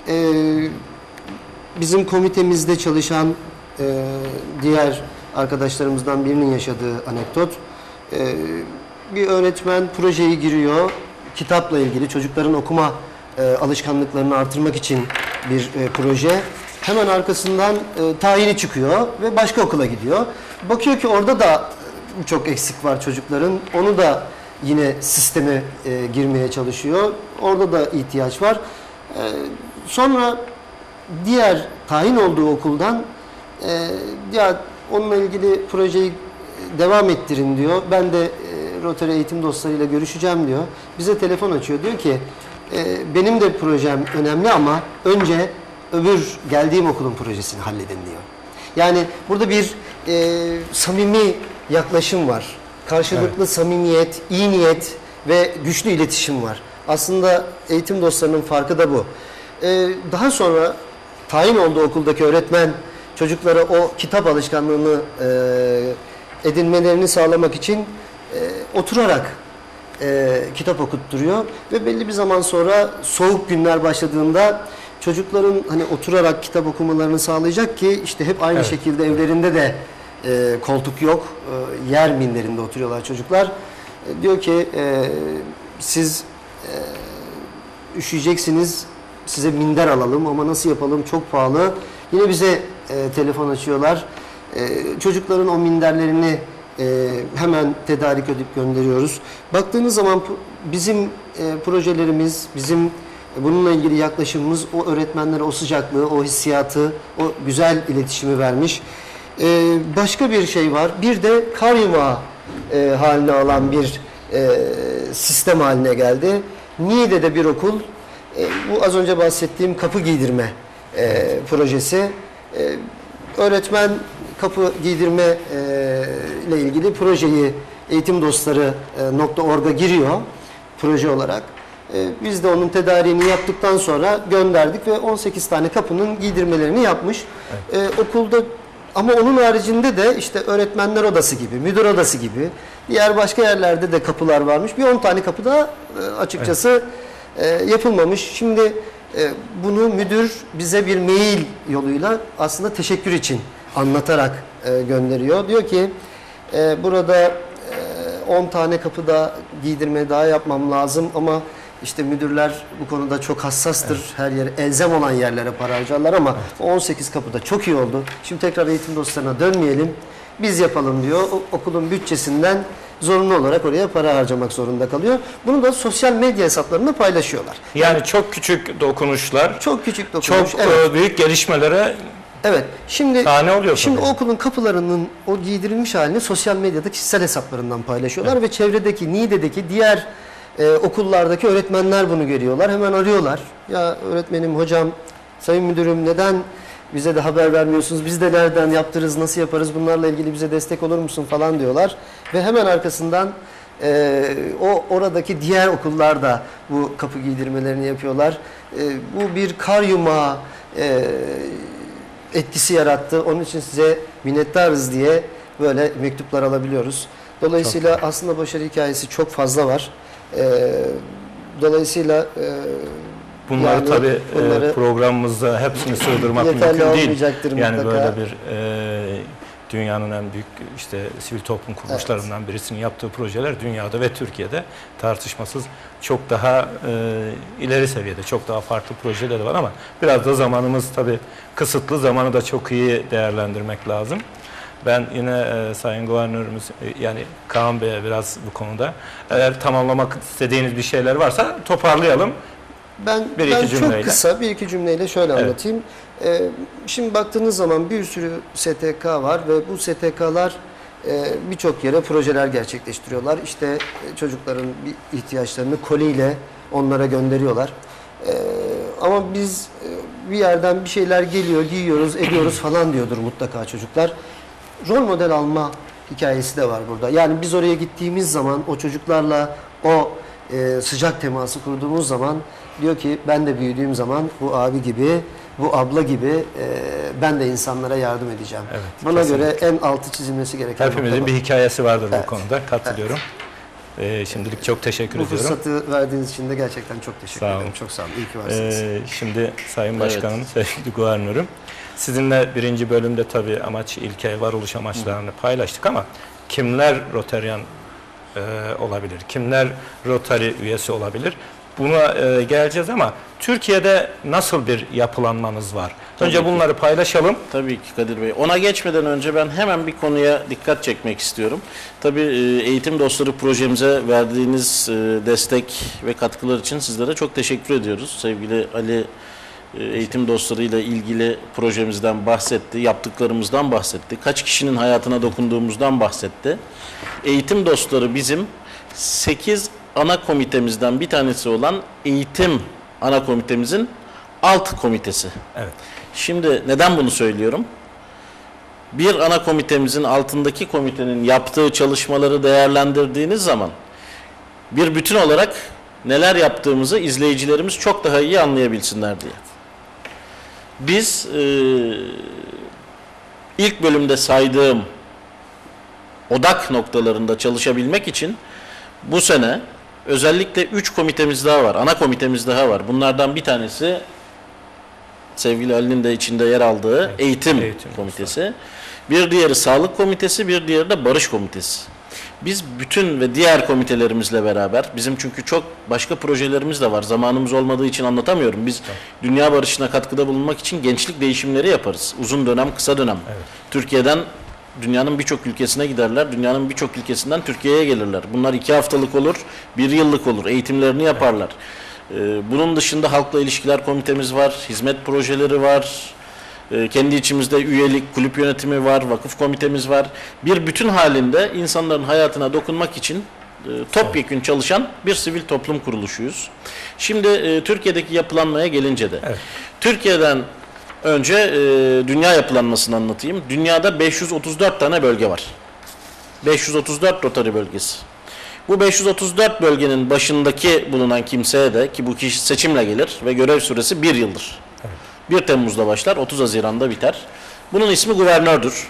Bizim komitemizde çalışan diğer arkadaşlarımızdan birinin yaşadığı anekdot. Bir öğretmen projeye giriyor, kitapla ilgili çocukların okuma alışkanlıklarını artırmak için bir proje. Hemen arkasından tayini çıkıyor ve başka okula gidiyor. Bakıyor ki orada da çok eksik var çocukların. Onu da yine sisteme girmeye çalışıyor. Orada da ihtiyaç var. Sonra diğer tayin olduğu okuldan ya onunla ilgili projeyi devam ettirin diyor. Ben de Rotary eğitim dostlarıyla görüşeceğim diyor. Bize telefon açıyor. Diyor ki benim de projem önemli ama önce öbür geldiğim okulun projesini halledin diyor. Yani burada bir samimi yaklaşım var. Karşılıklı evet. Samimiyet, iyi niyet ve güçlü iletişim var. Aslında eğitim dostlarının farkı da bu. Daha sonra tayin olduğu okuldaki öğretmen çocuklara o kitap alışkanlığını edinmelerini sağlamak için oturarak kitap okutturuyor ve belli bir zaman sonra soğuk günler başladığında çocukların hani oturarak kitap okumalarını sağlayacak ki işte hep aynı evet. şekilde evlerinde de koltuk yok, yer minderinde oturuyorlar çocuklar. Diyor ki siz üşüyeceksiniz, size minder alalım ama nasıl yapalım, çok pahalı. Yine bize telefon açıyorlar. Çocukların o minderlerini hemen tedarik edip gönderiyoruz. Baktığınız zaman bizim projelerimiz, bizim bununla ilgili yaklaşımımız o öğretmenlere o sıcaklığı, o hissiyatı, o güzel iletişimi vermiş. Başka bir şey var. Bir de kar yumağı haline alan bir sistem haline geldi. Niğde'de bir okul, bu az önce bahsettiğim kapı giydirme projesi. Öğretmen kapı giydirme ile ilgili projeyi eğitimdostları.org'a giriyor proje olarak. Biz de onun tedariğini yaptıktan sonra gönderdik ve 18 tane kapının giydirmelerini yapmış. Okulda, ama onun haricinde de işte öğretmenler odası gibi, müdür odası gibi diğer başka yerlerde de kapılar varmış. Bir 10 tane kapı da açıkçası yapılmamış. Şimdi bunu müdür bize bir mail yoluyla aslında teşekkür için anlatarak gönderiyor. Diyor ki burada 10 tane kapı da giydirme daha yapmam lazım ama işte müdürler bu konuda çok hassastır. Evet. Her yere elzem olan yerlere para harcarlar ama evet, 18 kapı da çok iyi oldu. Şimdi tekrar eğitim dostlarına dönmeyelim. Biz yapalım diyor. Okulun bütçesinden zorunlu olarak oraya para harcamak zorunda kalıyor. Bunu da sosyal medya hesaplarında paylaşıyorlar. Yani çok küçük dokunuşlar, çok küçük dokunuş, çok evet, büyük gelişmelere evet. Şimdi oluyor. Şimdi o okulun kapılarının o giydirilmiş halini sosyal medyada kişisel hesaplarından paylaşıyorlar, evet, ve çevredeki, Niğde'deki diğer okullardaki öğretmenler bunu görüyorlar. Hemen arıyorlar. Ya öğretmenim, hocam, sayın müdürüm, neden bize de haber vermiyorsunuz? Biz de nereden yaptırırız, nasıl yaparız? Bunlarla ilgili bize destek olur musun falan diyorlar. Ve hemen arkasından oradaki diğer okullar da bu kapı giydirmelerini yapıyorlar. Bu bir kar yumağı etkisi yarattı. Onun için size minnettarız diye böyle mektuplar alabiliyoruz. Dolayısıyla aslında başarı hikayesi çok fazla var. Dolayısıyla bunları yani tabii programımızda hepsini sığdırmak mümkün değil. Yani mutlaka böyle bir dünyanın en büyük işte sivil toplum kuruluşlarından, evet, birisinin yaptığı projeler dünyada ve Türkiye'de tartışmasız çok daha ileri seviyede, çok daha farklı projeler var ama biraz da zamanımız tabii kısıtlı, zamanı da çok iyi değerlendirmek lazım. Ben yine Sayın Guvernörümüz yani Kaan Bey'e biraz bu konuda eğer tamamlamak istediğiniz bir şeyler varsa toparlayalım. Ben çok kısa bir iki cümleyle şöyle anlatayım. Şimdi baktığınız zaman bir sürü STK var ve bu STK'lar birçok yere projeler gerçekleştiriyorlar. İşte çocukların ihtiyaçlarını koliyle onlara gönderiyorlar. Ama biz bir yerden bir şeyler geliyor, giyiyoruz, ediyoruz falan diyordur mutlaka çocuklar. Rol model alma hikayesi de var burada. Yani biz oraya gittiğimiz zaman o çocuklarla o sıcak teması kurduğumuz zaman diyor ki ben de büyüdüğüm zaman bu abi gibi, bu abla gibi ben de insanlara yardım edeceğim. Evet, bana kesinlikle göre en altı çizilmesi gereken hepimizin bir hikayesi vardır, evet, bu konuda. Katılıyorum. Evet. Şimdilik çok teşekkür ediyorum. Bu fırsatı verdiğiniz için de gerçekten çok teşekkür ederim. Çok sağ olun. İyi ki varsınız. Şimdi Sayın Başkanım, evet, sevgili Guvernörüm, sizinle birinci bölümde tabii amaç, ilke, varoluş amaçlarını paylaştık ama kimler Rotaryen olabilir? Kimler Rotary üyesi olabilir? Buna geleceğiz ama Türkiye'de nasıl bir yapılanmanız var? Önce bunları paylaşalım. Tabii ki Kadir Bey. Ona geçmeden önce ben hemen bir konuya dikkat çekmek istiyorum. Tabii Eğitim Dostları projemize verdiğiniz destek ve katkılar için sizlere çok teşekkür ediyoruz. Sevgili Ali Eğitim Dostları ile ilgili projemizden bahsetti, yaptıklarımızdan bahsetti, kaç kişinin hayatına dokunduğumuzdan bahsetti. Eğitim Dostları bizim 8 ana komitemizden bir tanesi olan eğitim ana komitemizin alt komitesi. Evet. Şimdi neden bunu söylüyorum? Bir ana komitemizin altındaki komitenin yaptığı çalışmaları değerlendirdiğiniz zaman bir bütün olarak neler yaptığımızı izleyicilerimiz çok daha iyi anlayabilsinler diye. Biz ilk bölümde saydığım odak noktalarında çalışabilmek için bu sene özellikle 3 komitemiz daha var. Ana komitemiz daha var. Bunlardan bir tanesi sevgili Ali'nin de içinde yer aldığı, evet, eğitim komitesi. Bir diğeri sağlık komitesi, bir diğeri de barış komitesi. Biz bütün ve diğer komitelerimizle beraber, bizim çünkü çok başka projelerimiz de var. Zamanımız olmadığı için anlatamıyorum. Biz dünya barışına katkıda bulunmak için gençlik değişimleri yaparız. Uzun dönem, kısa dönem. Evet. Türkiye'den dünyanın birçok ülkesine giderler. Dünyanın birçok ülkesinden Türkiye'ye gelirler. Bunlar 2 haftalık olur, 1 yıllık olur. Eğitimlerini yaparlar. Evet. Bunun dışında halkla ilişkiler komitemiz var, hizmet projeleri var. Kendi içimizde üyelik, kulüp yönetimi var, vakıf komitemiz var. Bir bütün halinde insanların hayatına dokunmak için topyekün çalışan bir sivil toplum kuruluşuyuz. Şimdi Türkiye'deki yapılanmaya gelince de. Evet. Türkiye'den önce dünya yapılanmasını anlatayım. Dünyada 534 tane bölge var. 534 Rotary bölgesi. Bu 534 bölgenin başındaki bulunan kimseye de, ki bu kişi seçimle gelir ve görev süresi 1 yıldır. Evet. 1 Temmuz'da başlar, 30 Haziran'da biter. Bunun ismi guvernördür.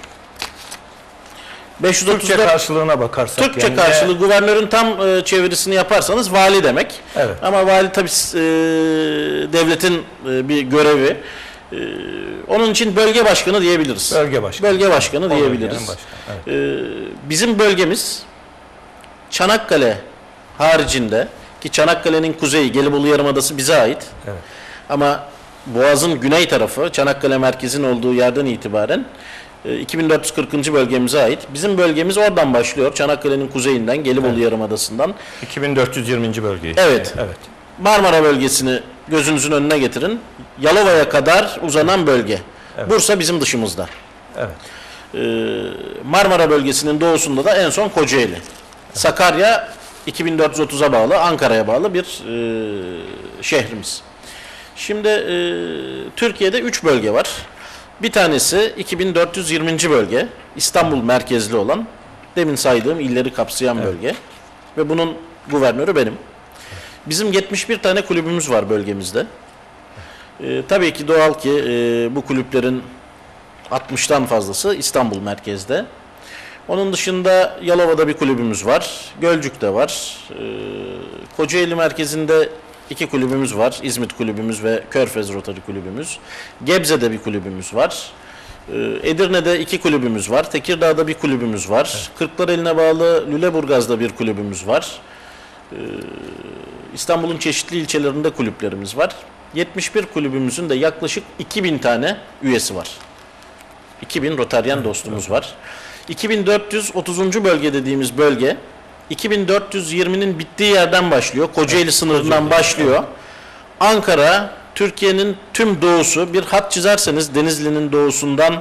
534, Türkçe karşılığına bakarsak. Türkçe yani karşılığı guvernörün tam çevirisini yaparsanız vali demek. Evet. Ama vali tabii devletin bir görevi. Onun için bölge başkanı diyebiliriz. Bölge başkanı. Bölge başkanı O diyebiliriz. başkanı, evet. Bizim bölgemiz Çanakkale haricinde, ki Çanakkale'nin kuzeyi Gelibolu Yarımadası bize ait. Evet. Ama Boğaz'ın güney tarafı, Çanakkale merkezin olduğu yerden itibaren 2440. bölgemize ait. Bizim bölgemiz oradan başlıyor. Çanakkale'nin kuzeyinden, Gelibolu Yarımadası'ndan. 2420. bölgeyi. Evet. Evet. Marmara bölgesini gözünüzün önüne getirin. Yalova'ya kadar uzanan bölge. Evet. Bursa bizim dışımızda. Evet. Marmara bölgesinin doğusunda da en son Kocaeli. Evet. Sakarya 2430'a bağlı, Ankara'ya bağlı bir şehrimiz. Şimdi Türkiye'de 3 bölge var. Bir tanesi 2420. bölge, İstanbul merkezli olan, demin saydığım illeri kapsayan bölge ve bunun guvernörü benim. Bizim 71 tane kulübümüz var bölgemizde. Tabii ki doğal ki bu kulüplerin 60'tan fazlası İstanbul merkezde. Onun dışında Yalova'da bir kulübümüz var, Gölcük'te var, Kocaeli merkezinde 2 kulübümüz var. İzmit kulübümüz ve Körfez Rotary kulübümüz. Gebze'de bir kulübümüz var. Edirne'de 2 kulübümüz var. Tekirdağ'da bir kulübümüz var. Evet. Kırklareli'ne bağlı Lüleburgaz'da bir kulübümüz var. İstanbul'un çeşitli ilçelerinde kulüplerimiz var. 71 kulübümüzün de yaklaşık 2000 tane üyesi var. 2000 Rotaryen dostumuz var. 2430. bölge dediğimiz bölge 2420'nin bittiği yerden başlıyor. Kocaeli sınırından başlıyor. Ankara, Türkiye'nin tüm doğusu. Bir hat çizerseniz Denizli'nin doğusundan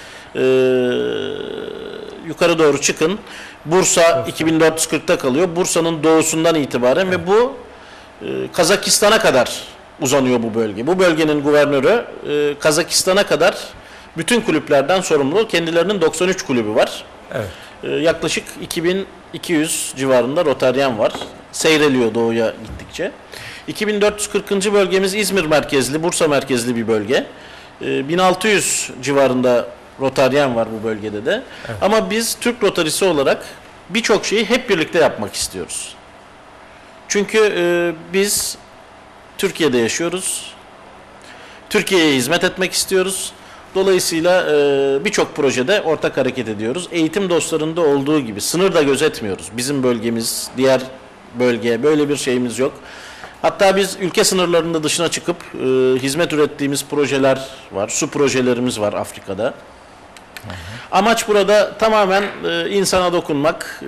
yukarı doğru çıkın. Bursa 2440'ta kalıyor. Bursa'nın doğusundan itibaren ve bu Kazakistan'a kadar uzanıyor bu bölge. Bu bölgenin guvernörü Kazakistan'a kadar bütün kulüplerden sorumlu. Kendilerinin 93 kulübü var. Evet. Yaklaşık 2200 civarında Rotaryen var. Seyreliyor doğuya gittikçe. 2440. bölgemiz İzmir merkezli, Bursa merkezli bir bölge. 1600 civarında Rotaryen var bu bölgede de. Evet. Ama biz Türk Rotarisi olarak birçok şeyi hep birlikte yapmak istiyoruz. Çünkü biz Türkiye'de yaşıyoruz. Türkiye'ye hizmet etmek istiyoruz. Dolayısıyla birçok projede ortak hareket ediyoruz. Eğitim dostlarında olduğu gibi sınır da gözetmiyoruz. Bizim bölgemiz, diğer bölge, böyle bir şeyimiz yok. Hatta biz ülke sınırlarında dışına çıkıp hizmet ürettiğimiz projeler var. Su projelerimiz var Afrika'da. Hı hı. Amaç burada tamamen insana dokunmak,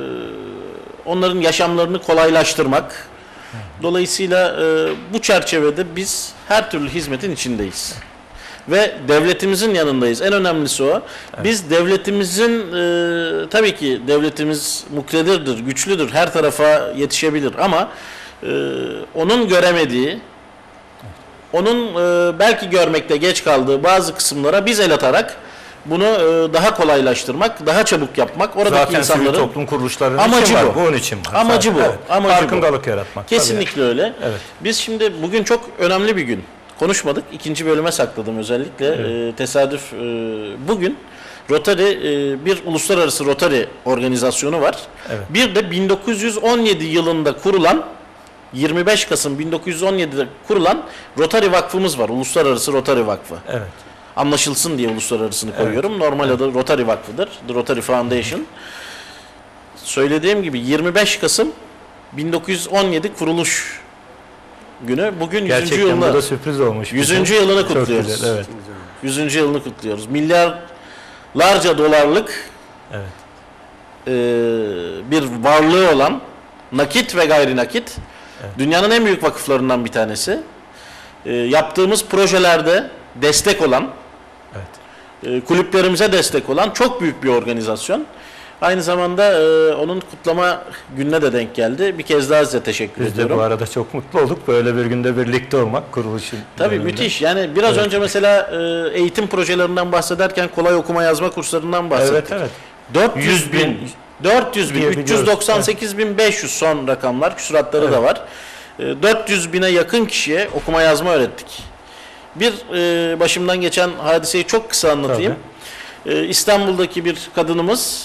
onların yaşamlarını kolaylaştırmak. Hı hı. Dolayısıyla bu çerçevede biz her türlü hizmetin içindeyiz. Ve devletimizin yanındayız. En önemlisi o. Evet. Biz devletimizin, tabii ki devletimiz muktedirdir, güçlüdür, her tarafa yetişebilir ama onun göremediği, onun belki görmekte geç kaldığı bazı kısımlara biz el atarak bunu daha kolaylaştırmak, daha çabuk yapmak, oradaki zaten insanların sivil toplum kuruluşlarının amacı için var, bu. bunun için var. Amacı bu. Evet. Amacı farkındalık bu. Yaratmak. Kesinlikle tabii. Öyle. Evet. Biz şimdi bugün çok önemli bir gün. Konuşmadık. İkinci bölüme sakladım özellikle. Evet. Tesadüf bugün Rotary bir uluslararası Rotary organizasyonu var. Evet. Bir de 1917 yılında kurulan 25 Kasım 1917'de kurulan Rotary Vakfımız var. Uluslararası Rotary Vakfı. Evet. Anlaşılsın diye uluslararasını koyuyorum. Evet. Normal adı Rotary Vakfı'dır. The Rotary Foundation. Söylediğim gibi 25 Kasım 1917 kuruluş günü. Bugün 100. Gerçekten yılını, bu da sürpriz olmuş. 100. yılını kutluyoruz. Güzel, evet. 100. yılını kutluyoruz. Milyarlarca dolarlık bir varlığı olan nakit ve gayri nakit dünyanın en büyük vakıflarından bir tanesi. Yaptığımız projelerde destek olan kulüplerimize destek olan çok büyük bir organizasyon. Aynı zamanda onun kutlama gününe de denk geldi. Bir kez daha size teşekkür Biz ediyorum. de bu arada çok mutlu olduk. Böyle bir günde birlikte olmak kuruluşun. Tabii döneminde. müthiş. Yani biraz önce mesela eğitim projelerinden bahsederken kolay okuma yazma kurslarından bahsettik. Evet. 400 bin, 400 bin, diyebiliyoruz. 398 bin 500 son rakamlar, küsuratları da var. 400 bine yakın kişiye okuma yazma öğrettik. Bir başımdan geçen hadiseyi çok kısa anlatayım. İstanbul'daki bir kadınımız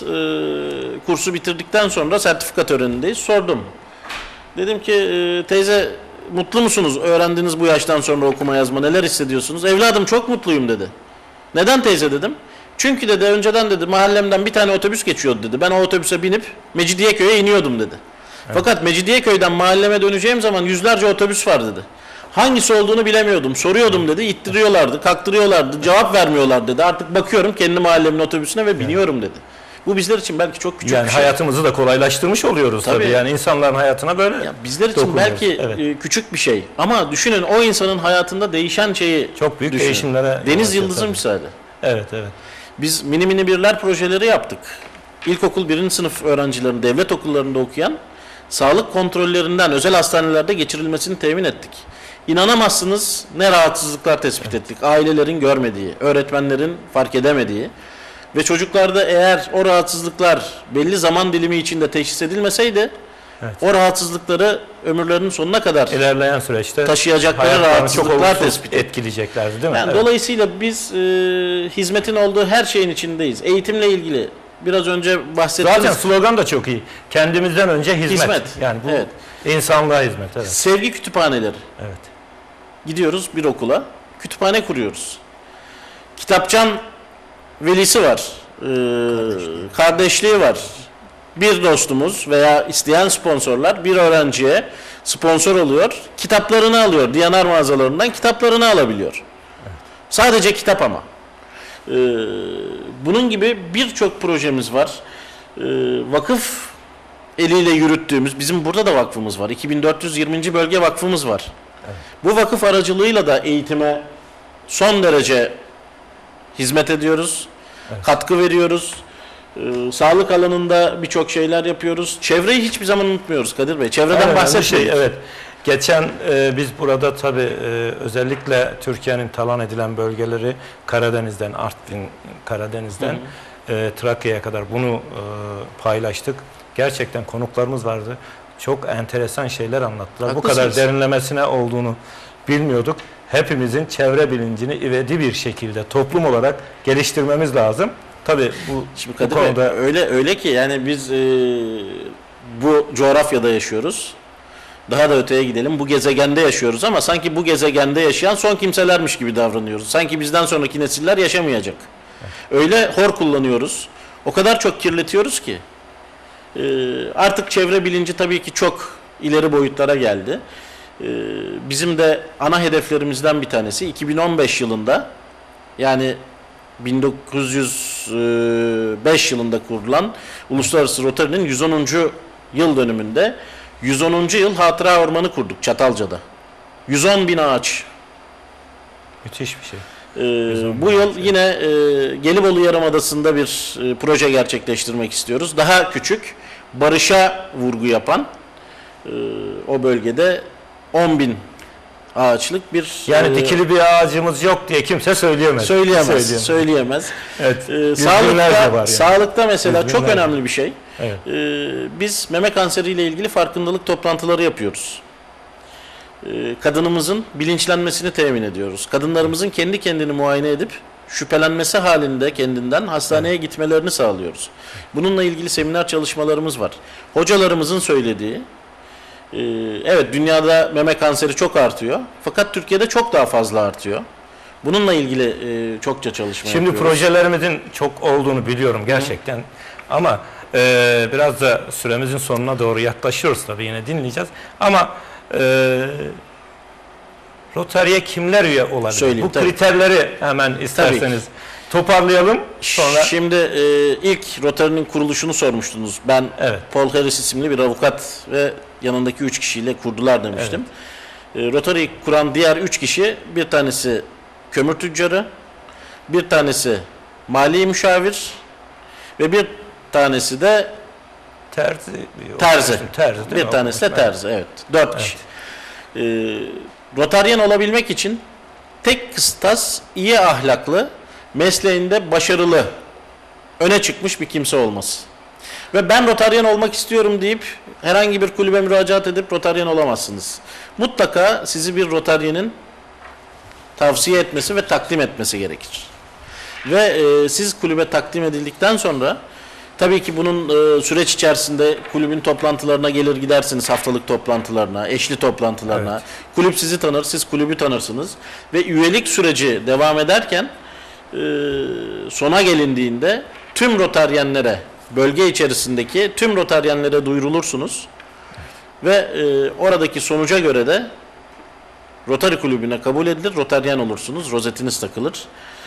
kursu bitirdikten sonra sertifika törenindeyiz. Sordum. Dedim ki teyze mutlu musunuz? Öğrendiniz bu yaştan sonra okuma yazma, neler hissediyorsunuz? Evladım çok mutluyum dedi. Neden teyze dedim. Çünkü dedi önceden dedi mahallemden bir tane otobüs geçiyordu dedi. Ben o otobüse binip Mecidiyeköy'e iniyordum dedi. Fakat Mecidiyeköy'den mahalleme döneceğim zaman yüzlerce otobüs var dedi. Hangisi olduğunu bilemiyordum. Soruyordum dedi. İttiriyorlardı, kaktırıyorlardı, cevap vermiyorlar dedi. Artık bakıyorum kendi mahallemin otobüsüne ve biniyorum dedi. Bu bizler için belki çok küçük Yani bir şey. hayatımızı da kolaylaştırmış oluyoruz tabii. Yani insanların hayatına böyle Ya bizler için dokunuyoruz. belki küçük bir şey. Ama düşünün o insanın hayatında değişen şeyi Çok büyük düşünün. değişimlere Deniz yol Yıldız'ın açıyor misali. Evet. Biz mini mini birler projeleri yaptık. İlkokul 1. sınıf öğrencilerini devlet okullarında okuyan sağlık kontrollerinden özel hastanelerde geçirilmesini temin ettik. İnanamazsınız ne rahatsızlıklar tespit ettik. Ailelerin görmediği, öğretmenlerin fark edemediği ve çocuklarda eğer o rahatsızlıklar belli zaman dilimi içinde teşhis edilmeseydi o rahatsızlıkları ömürlerinin sonuna kadar İlerleyen süreçte taşıyacakları hayatlarını rahatsızlıklar çok tespit ettik. etkileyeceklerdi değil mi? Yani dolayısıyla biz hizmetin olduğu her şeyin içindeyiz. Eğitimle ilgili biraz önce bahsettiğimiz Zaten slogan da çok iyi. Kendimizden önce hizmet. Yani bu insanlığa hizmet. Evet. sevgi kütüphaneleri. Evet. Gidiyoruz bir okula, kütüphane kuruyoruz. Kitapçan velisi var, kardeşliği var. Bir dostumuz veya isteyen sponsorlar bir öğrenciye sponsor oluyor, kitaplarını alıyor. D&R mağazalarından kitaplarını alabiliyor. Sadece kitap ama. Bunun gibi birçok projemiz var. Vakıf eliyle yürüttüğümüz, bizim burada da vakfımız var. 2420. Bölge Vakfımız var. Bu vakıf aracılığıyla da eğitime son derece hizmet ediyoruz. Katkı veriyoruz. Sağlık alanında birçok şeyler yapıyoruz. Çevreyi hiçbir zaman unutmuyoruz Kadir Bey. Çevreden bahsetmiyoruz. Evet. Geçen biz burada tabii özellikle Türkiye'nin talan edilen bölgeleri Karadeniz'den, Artvin, Karadeniz'den Trakya'ya kadar bunu paylaştık. Gerçekten konuklarımız vardı. Çok enteresan şeyler anlattılar. Haklısınız. Bu kadar derinlemesine olduğunu bilmiyorduk. Hepimizin çevre bilincini ivedi bir şekilde toplum olarak geliştirmemiz lazım. Tabii Şimdi bu Kadir konuda Bey, öyle ki yani biz bu coğrafyada yaşıyoruz. Daha da öteye gidelim. Bu gezegende yaşıyoruz ama sanki bu gezegende yaşayan son kimselermiş gibi davranıyoruz. Sanki bizden sonraki nesiller yaşamayacak. Öyle hor kullanıyoruz. O kadar çok kirletiyoruz ki. Artık çevre bilinci tabii ki çok ileri boyutlara geldi. Bizim de ana hedeflerimizden bir tanesi 2015 yılında yani 1905 yılında kurulan Uluslararası Rotary'nin 110. yıl dönümünde 110. yıl hatıra ormanı kurduk Çatalca'da. 110 bin ağaç. müthiş bir şey. Bu yıl yine Gelibolu Yarımadası'nda bir proje gerçekleştirmek istiyoruz. Daha küçük, barışa vurgu yapan o bölgede 10 bin ağaçlık bir... Yani dikili bir ağacımız yok diye kimse söyleyemez. Söyleyemez. Evet. Yüzbinlerce var yani. Sağlıkta mesela çok Yüzbinlerce. önemli bir şey. Evet. Biz meme kanseriyle ilgili farkındalık toplantıları yapıyoruz. Kadınımızın bilinçlenmesini temin ediyoruz. Kadınlarımızın kendi kendini muayene edip şüphelenmesi halinde kendinden hastaneye gitmelerini sağlıyoruz. Bununla ilgili seminer çalışmalarımız var. Hocalarımızın söylediği, evet dünyada meme kanseri çok artıyor. Fakat Türkiye'de çok daha fazla artıyor. Bununla ilgili çokça çalışma Şimdi yapıyoruz. projelerimizin çok olduğunu biliyorum gerçekten. Ama biraz da süremizin sonuna doğru yaklaşıyoruz tabii, yine dinleyeceğiz. Ama Rotary'e kimler üye olabilir? Söyleyeyim, Bu tabii. kriterleri hemen isterseniz toparlayalım. Sonra Şimdi ilk Rotary'nin kuruluşunu sormuştunuz. Ben Paul Harris isimli bir avukat ve yanındaki 3 kişiyle kurdular demiştim. Rotary'yi kuran diğer 3 kişi, bir tanesi kömür tüccarı, bir tanesi mali müşavir ve bir tanesi de Terzi. terzi. Terzi değil Bir mi? tanesi de Evet. terzi. Evet. 4 kişi. Rotaryen olabilmek için tek kıstas iyi ahlaklı, mesleğinde başarılı, öne çıkmış bir kimse olması. Ve ben Rotaryen olmak istiyorum deyip herhangi bir kulübe müracaat edip Rotaryen olamazsınız. Mutlaka sizi bir Rotaryenin tavsiye etmesi ve takdim etmesi gerekir. Ve siz kulübe takdim edildikten sonra tabii ki bunun süreç içerisinde kulübün toplantılarına gelir gidersiniz, haftalık toplantılarına, eşli toplantılarına. Evet. Kulüp sizi tanır, siz kulübü tanırsınız. Ve üyelik süreci devam ederken sona gelindiğinde tüm Rotaryenlere, bölge içerisindeki tüm Rotaryenlere duyurulursunuz. Ve oradaki sonuca göre de Rotary kulübüne kabul edilir, Rotaryen olursunuz, rozetiniz takılır.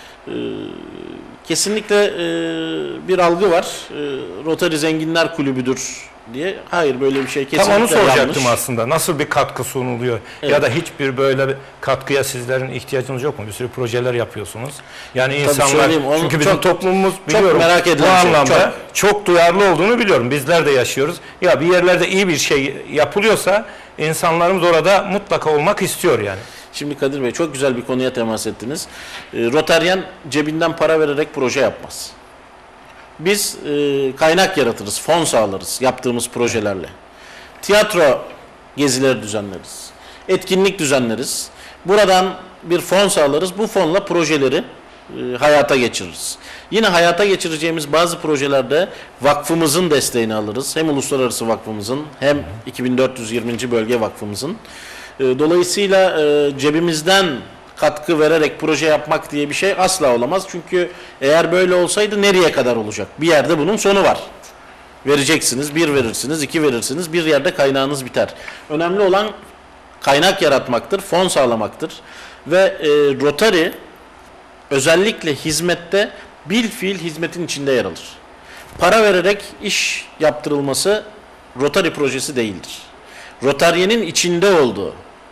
Kesinlikle bir algı var. Rotary zenginler kulübüdür diye. Hayır, böyle bir şey kesinlikle Tam onu soracaktım yanlış. aslında. Nasıl bir katkı sunuluyor? Evet. Ya da hiçbir böyle bir katkıya sizlerin ihtiyacınız yok mu? Bir sürü projeler yapıyorsunuz. Yani insanlar, söyleyeyim, onu çünkü bizim çok- toplumumuz çok biliyorum merak edilen bu şey, anlamda çok duyarlı olduğunu biliyorum. Bizler de yaşıyoruz. Ya bir yerlerde iyi bir şey yapılıyorsa insanlarımız orada mutlaka olmak istiyor yani. Şimdi Kadir Bey, çok güzel bir konuya temas ettiniz. Rotaryen cebinden para vererek proje yapmaz. Biz kaynak yaratırız, fon sağlarız yaptığımız projelerle. Tiyatro gezileri düzenleriz. Etkinlik düzenleriz. Buradan bir fon sağlarız. Bu fonla projeleri hayata geçiririz. Yine hayata geçireceğimiz bazı projelerde vakfımızın desteğini alırız. Hem uluslararası vakfımızın hem 2420. bölge vakfımızın. Dolayısıyla cebimizden katkı vererek proje yapmak diye bir şey asla olamaz. Çünkü eğer böyle olsaydı nereye kadar olacak? Bir yerde bunun sonu var. Vereceksiniz, 1 verirsiniz, 2 verirsiniz, bir yerde kaynağınız biter. Önemli olan kaynak yaratmaktır, fon sağlamaktır. Ve Rotary özellikle hizmette bilfiil hizmetin içinde yer alır. Para vererek iş yaptırılması Rotary projesi değildir. Rotaryenin içinde olduğu,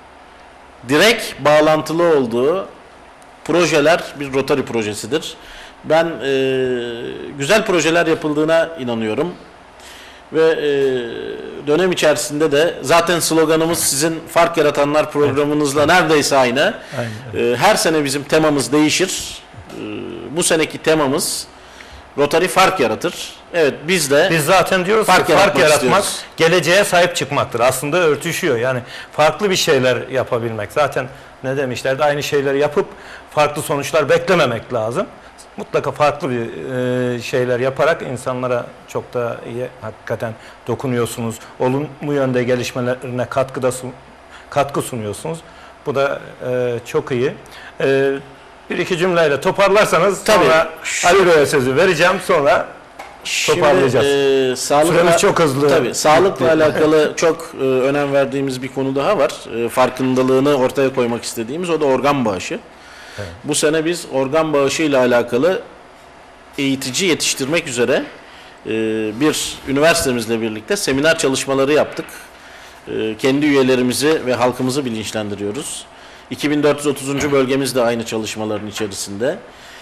direkt bağlantılı olduğu projeler bir Rotary projesidir. Ben güzel projeler yapıldığına inanıyorum. Ve dönem içerisinde de zaten sloganımız sizin Fark Yaratanlar programınızla neredeyse aynı. Aynen. Her sene bizim temamız değişir. Bu seneki temamız Rotary fark yaratır. Evet, biz de Biz zaten diyoruz Fark ki fark yaratmak yaratmak istiyoruz. geleceğe sahip çıkmaktır. Aslında örtüşüyor. Yani farklı bir şeyler yapabilmek. Zaten ne demişlerdi? Aynı şeyleri yapıp farklı sonuçlar beklememek lazım. Mutlaka farklı bir şeyler yaparak insanlara çok da iyi hakikaten dokunuyorsunuz. Olumlu yönde gelişmelerine katkı sunuyorsunuz. Bu da çok iyi. Bir iki cümleyle toparlarsanız Tabii. sonra Ali Bey'e sözü vereceğim. Sonra toparlayacağız. Süremiz çok hızlı. Tabii, sağlıkla alakalı çok önem verdiğimiz bir konu daha var. Farkındalığını ortaya koymak istediğimiz, o da organ bağışı. Evet. Bu sene biz organ bağışı ile alakalı eğitici yetiştirmek üzere bir üniversitemizle birlikte seminer çalışmaları yaptık. Kendi üyelerimizi ve halkımızı bilinçlendiriyoruz. 2430. bölgemiz de aynı çalışmaların içerisinde.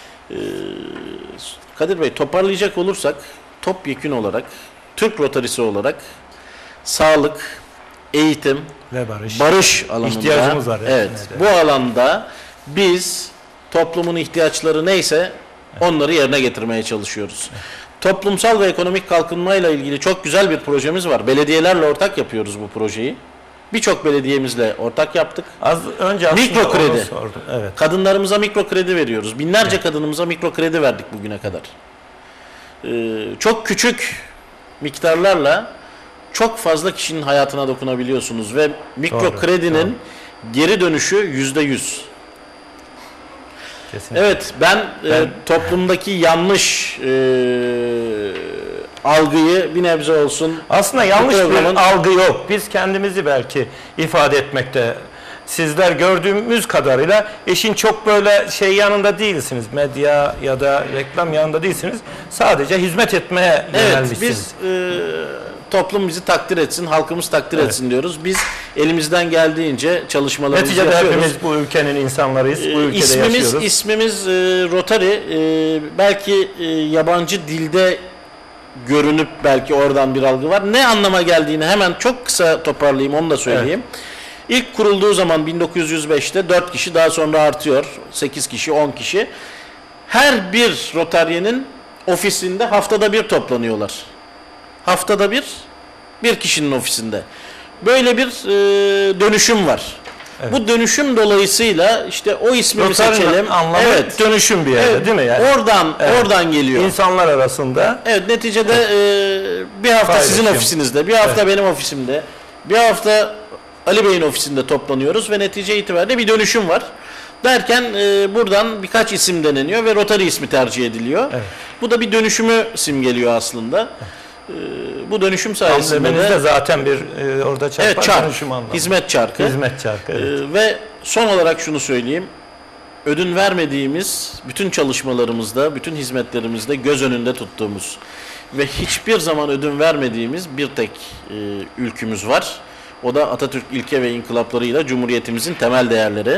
Kadir Bey, toparlayacak olursak topyekün olarak, Türk Rotarisi olarak sağlık, eğitim, Ve barış alanında İhtiyacımız var. Evet, bu alanda biz toplumun ihtiyaçları neyse onları yerine getirmeye çalışıyoruz. Toplumsal ve ekonomik kalkınmayla ilgili çok güzel bir projemiz var. Belediyelerle ortak yapıyoruz bu projeyi. Birçok belediyemizle ortak yaptık. Az önce aslında Mikro kredi. onu sordum. Evet. Kadınlarımıza mikro kredi veriyoruz. Binlerce kadınımıza mikro kredi verdik bugüne kadar. Çok küçük miktarlarla çok fazla kişinin hayatına dokunabiliyorsunuz ve mikro Doğru, kredinin geri dönüşü %100. Kesinlikle. Evet, ben toplumdaki yanlış algıyı bir nebze olsun, Aslında yanlış programın- bir algı yok. Biz kendimizi belki ifade etmekte, sizler gördüğümüz kadarıyla işin çok böyle şey yanında değilsiniz. Medya ya da reklam yanında değilsiniz. Sadece hizmet etmeye evet, yönelmişsiniz. biz toplum bizi takdir etsin, halkımız takdir etsin diyoruz. Biz elimizden geldiğince çalışmalarımızı Neticede yapıyoruz. hepimiz bu ülkenin insanlarıyız. Bu ülkede yaşıyoruz. İsmimiz Rotary. Belki yabancı dilde görünüp belki oradan bir algı var. Ne anlama geldiğini hemen çok kısa toparlayayım, onu da söyleyeyim. İlk kurulduğu zaman 1905'te 4 kişi, daha sonra artıyor. 8 kişi, 10 kişi. Her bir Rotarye'nin ofisinde haftada bir toplanıyorlar. Haftada bir kişinin ofisinde. Böyle bir dönüşüm var. Evet. Bu dönüşüm dolayısıyla işte o ismi Rotary'nin seçelim. anlamı dönüşüm bir yerde, değil mi? Yani Oradan geliyor. İnsanlar arasında. Evet, neticede bir hafta sizin ofisinizde, bir hafta benim ofisimde, bir hafta Ali Bey'in ofisinde toplanıyoruz ve netice itibariyle bir dönüşüm var. Derken buradan birkaç isim deneniyor ve Rotary ismi tercih ediliyor. Evet. Bu da bir dönüşümü simgeliyor aslında. Bu dönüşüm sayesinde Ambleminizde zaten bir orada çarpar, evet, çark, dönüşüm anlamı. hizmet çarkı. Hizmet çarkı, evet. Ve son olarak şunu söyleyeyim. Ödün vermediğimiz bütün çalışmalarımızda, bütün hizmetlerimizde göz önünde tuttuğumuz ve hiçbir zaman ödün vermediğimiz bir tek ülkümüz var. O da Atatürk ilke ve inkılaplarıyla Cumhuriyetimizin temel değerleri.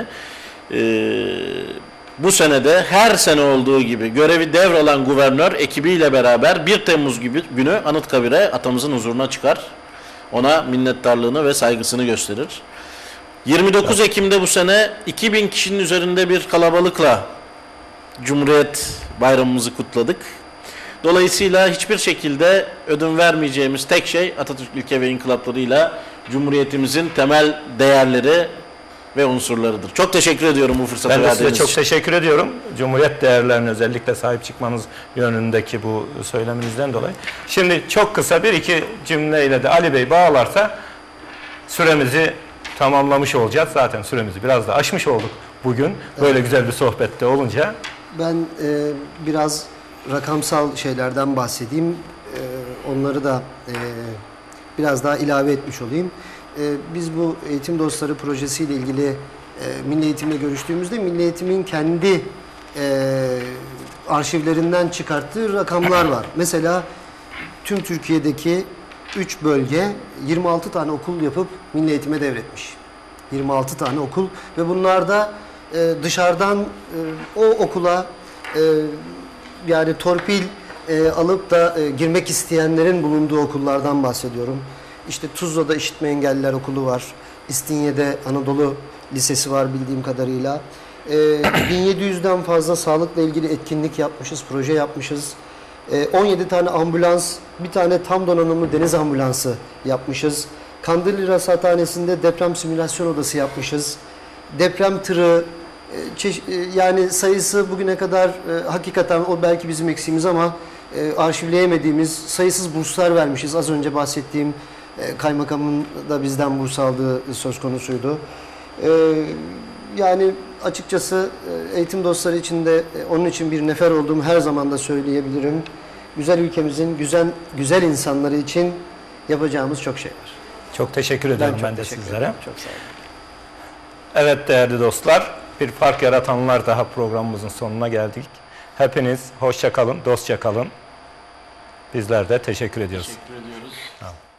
Bu senede her sene olduğu gibi görevi devralan guvernör ekibiyle beraber 1 Temmuz günü Anıtkabir'e atamızın huzuruna çıkar. Ona minnettarlığını ve saygısını gösterir. 29 Ekim'de bu sene 2000 kişinin üzerinde bir kalabalıkla Cumhuriyet Bayramımızı kutladık. Dolayısıyla hiçbir şekilde ödün vermeyeceğimiz tek şey Atatürk ilke ve inkılaplarıyla Cumhuriyetimizin temel değerleri ve unsurlarıdır. Çok teşekkür ediyorum bu fırsatı Ben de verdiğiniz size çok için. teşekkür ediyorum. Cumhuriyet değerlerine özellikle sahip çıkmanız yönündeki bu söyleminizden dolayı. Şimdi çok kısa bir iki cümleyle de Ali Bey bağlarsa süremizi tamamlamış olacağız. Zaten süremizi biraz da aşmış olduk bugün. Böyle güzel bir sohbette olunca. Ben biraz rakamsal şeylerden bahsedeyim. Onları da biraz daha ilave etmiş olayım. Biz bu Eğitim Dostları projesiyle ilgili Milli Eğitim'le görüştüğümüzde Milli Eğitim'in kendi arşivlerinden çıkarttığı rakamlar var. Mesela tüm Türkiye'deki 3 bölge 26 tane okul yapıp Milli Eğitim'e devretmiş. 26 tane okul ve bunlarda dışarıdan o okula yani torpil alıp da girmek isteyenlerin bulunduğu okullardan bahsediyorum. İşte Tuzla'da İşitme Engelliler Okulu var. İstinye'de Anadolu Lisesi var bildiğim kadarıyla. 1700'den fazla sağlıkla ilgili etkinlik yapmışız, proje yapmışız. 17 tane ambulans, bir tane tam donanımlı deniz ambulansı yapmışız. Kandilli Rasathanesi'nde deprem simülasyon odası yapmışız. Deprem tırı, yani sayısı bugüne kadar hakikaten o belki bizim eksiğimiz ama arşivleyemediğimiz sayısız burslar vermişiz. Az önce bahsettiğim kaymakamın da bizden burs aldığı söz konusuydu. Yani açıkçası eğitim dostları için de onun için bir nefer olduğumu her zaman da söyleyebilirim. Güzel ülkemizin güzel insanları için yapacağımız çok şey var. Çok teşekkür ediyorum ben de teşekkür sizlere. ederim. Çok sağ olun. Evet değerli dostlar, bir fark yaratanlar daha programımızın sonuna geldik. Hepiniz hoşça kalın, dostça kalın. Bizler de teşekkür ediyoruz. Teşekkür ediyoruz. Tamam.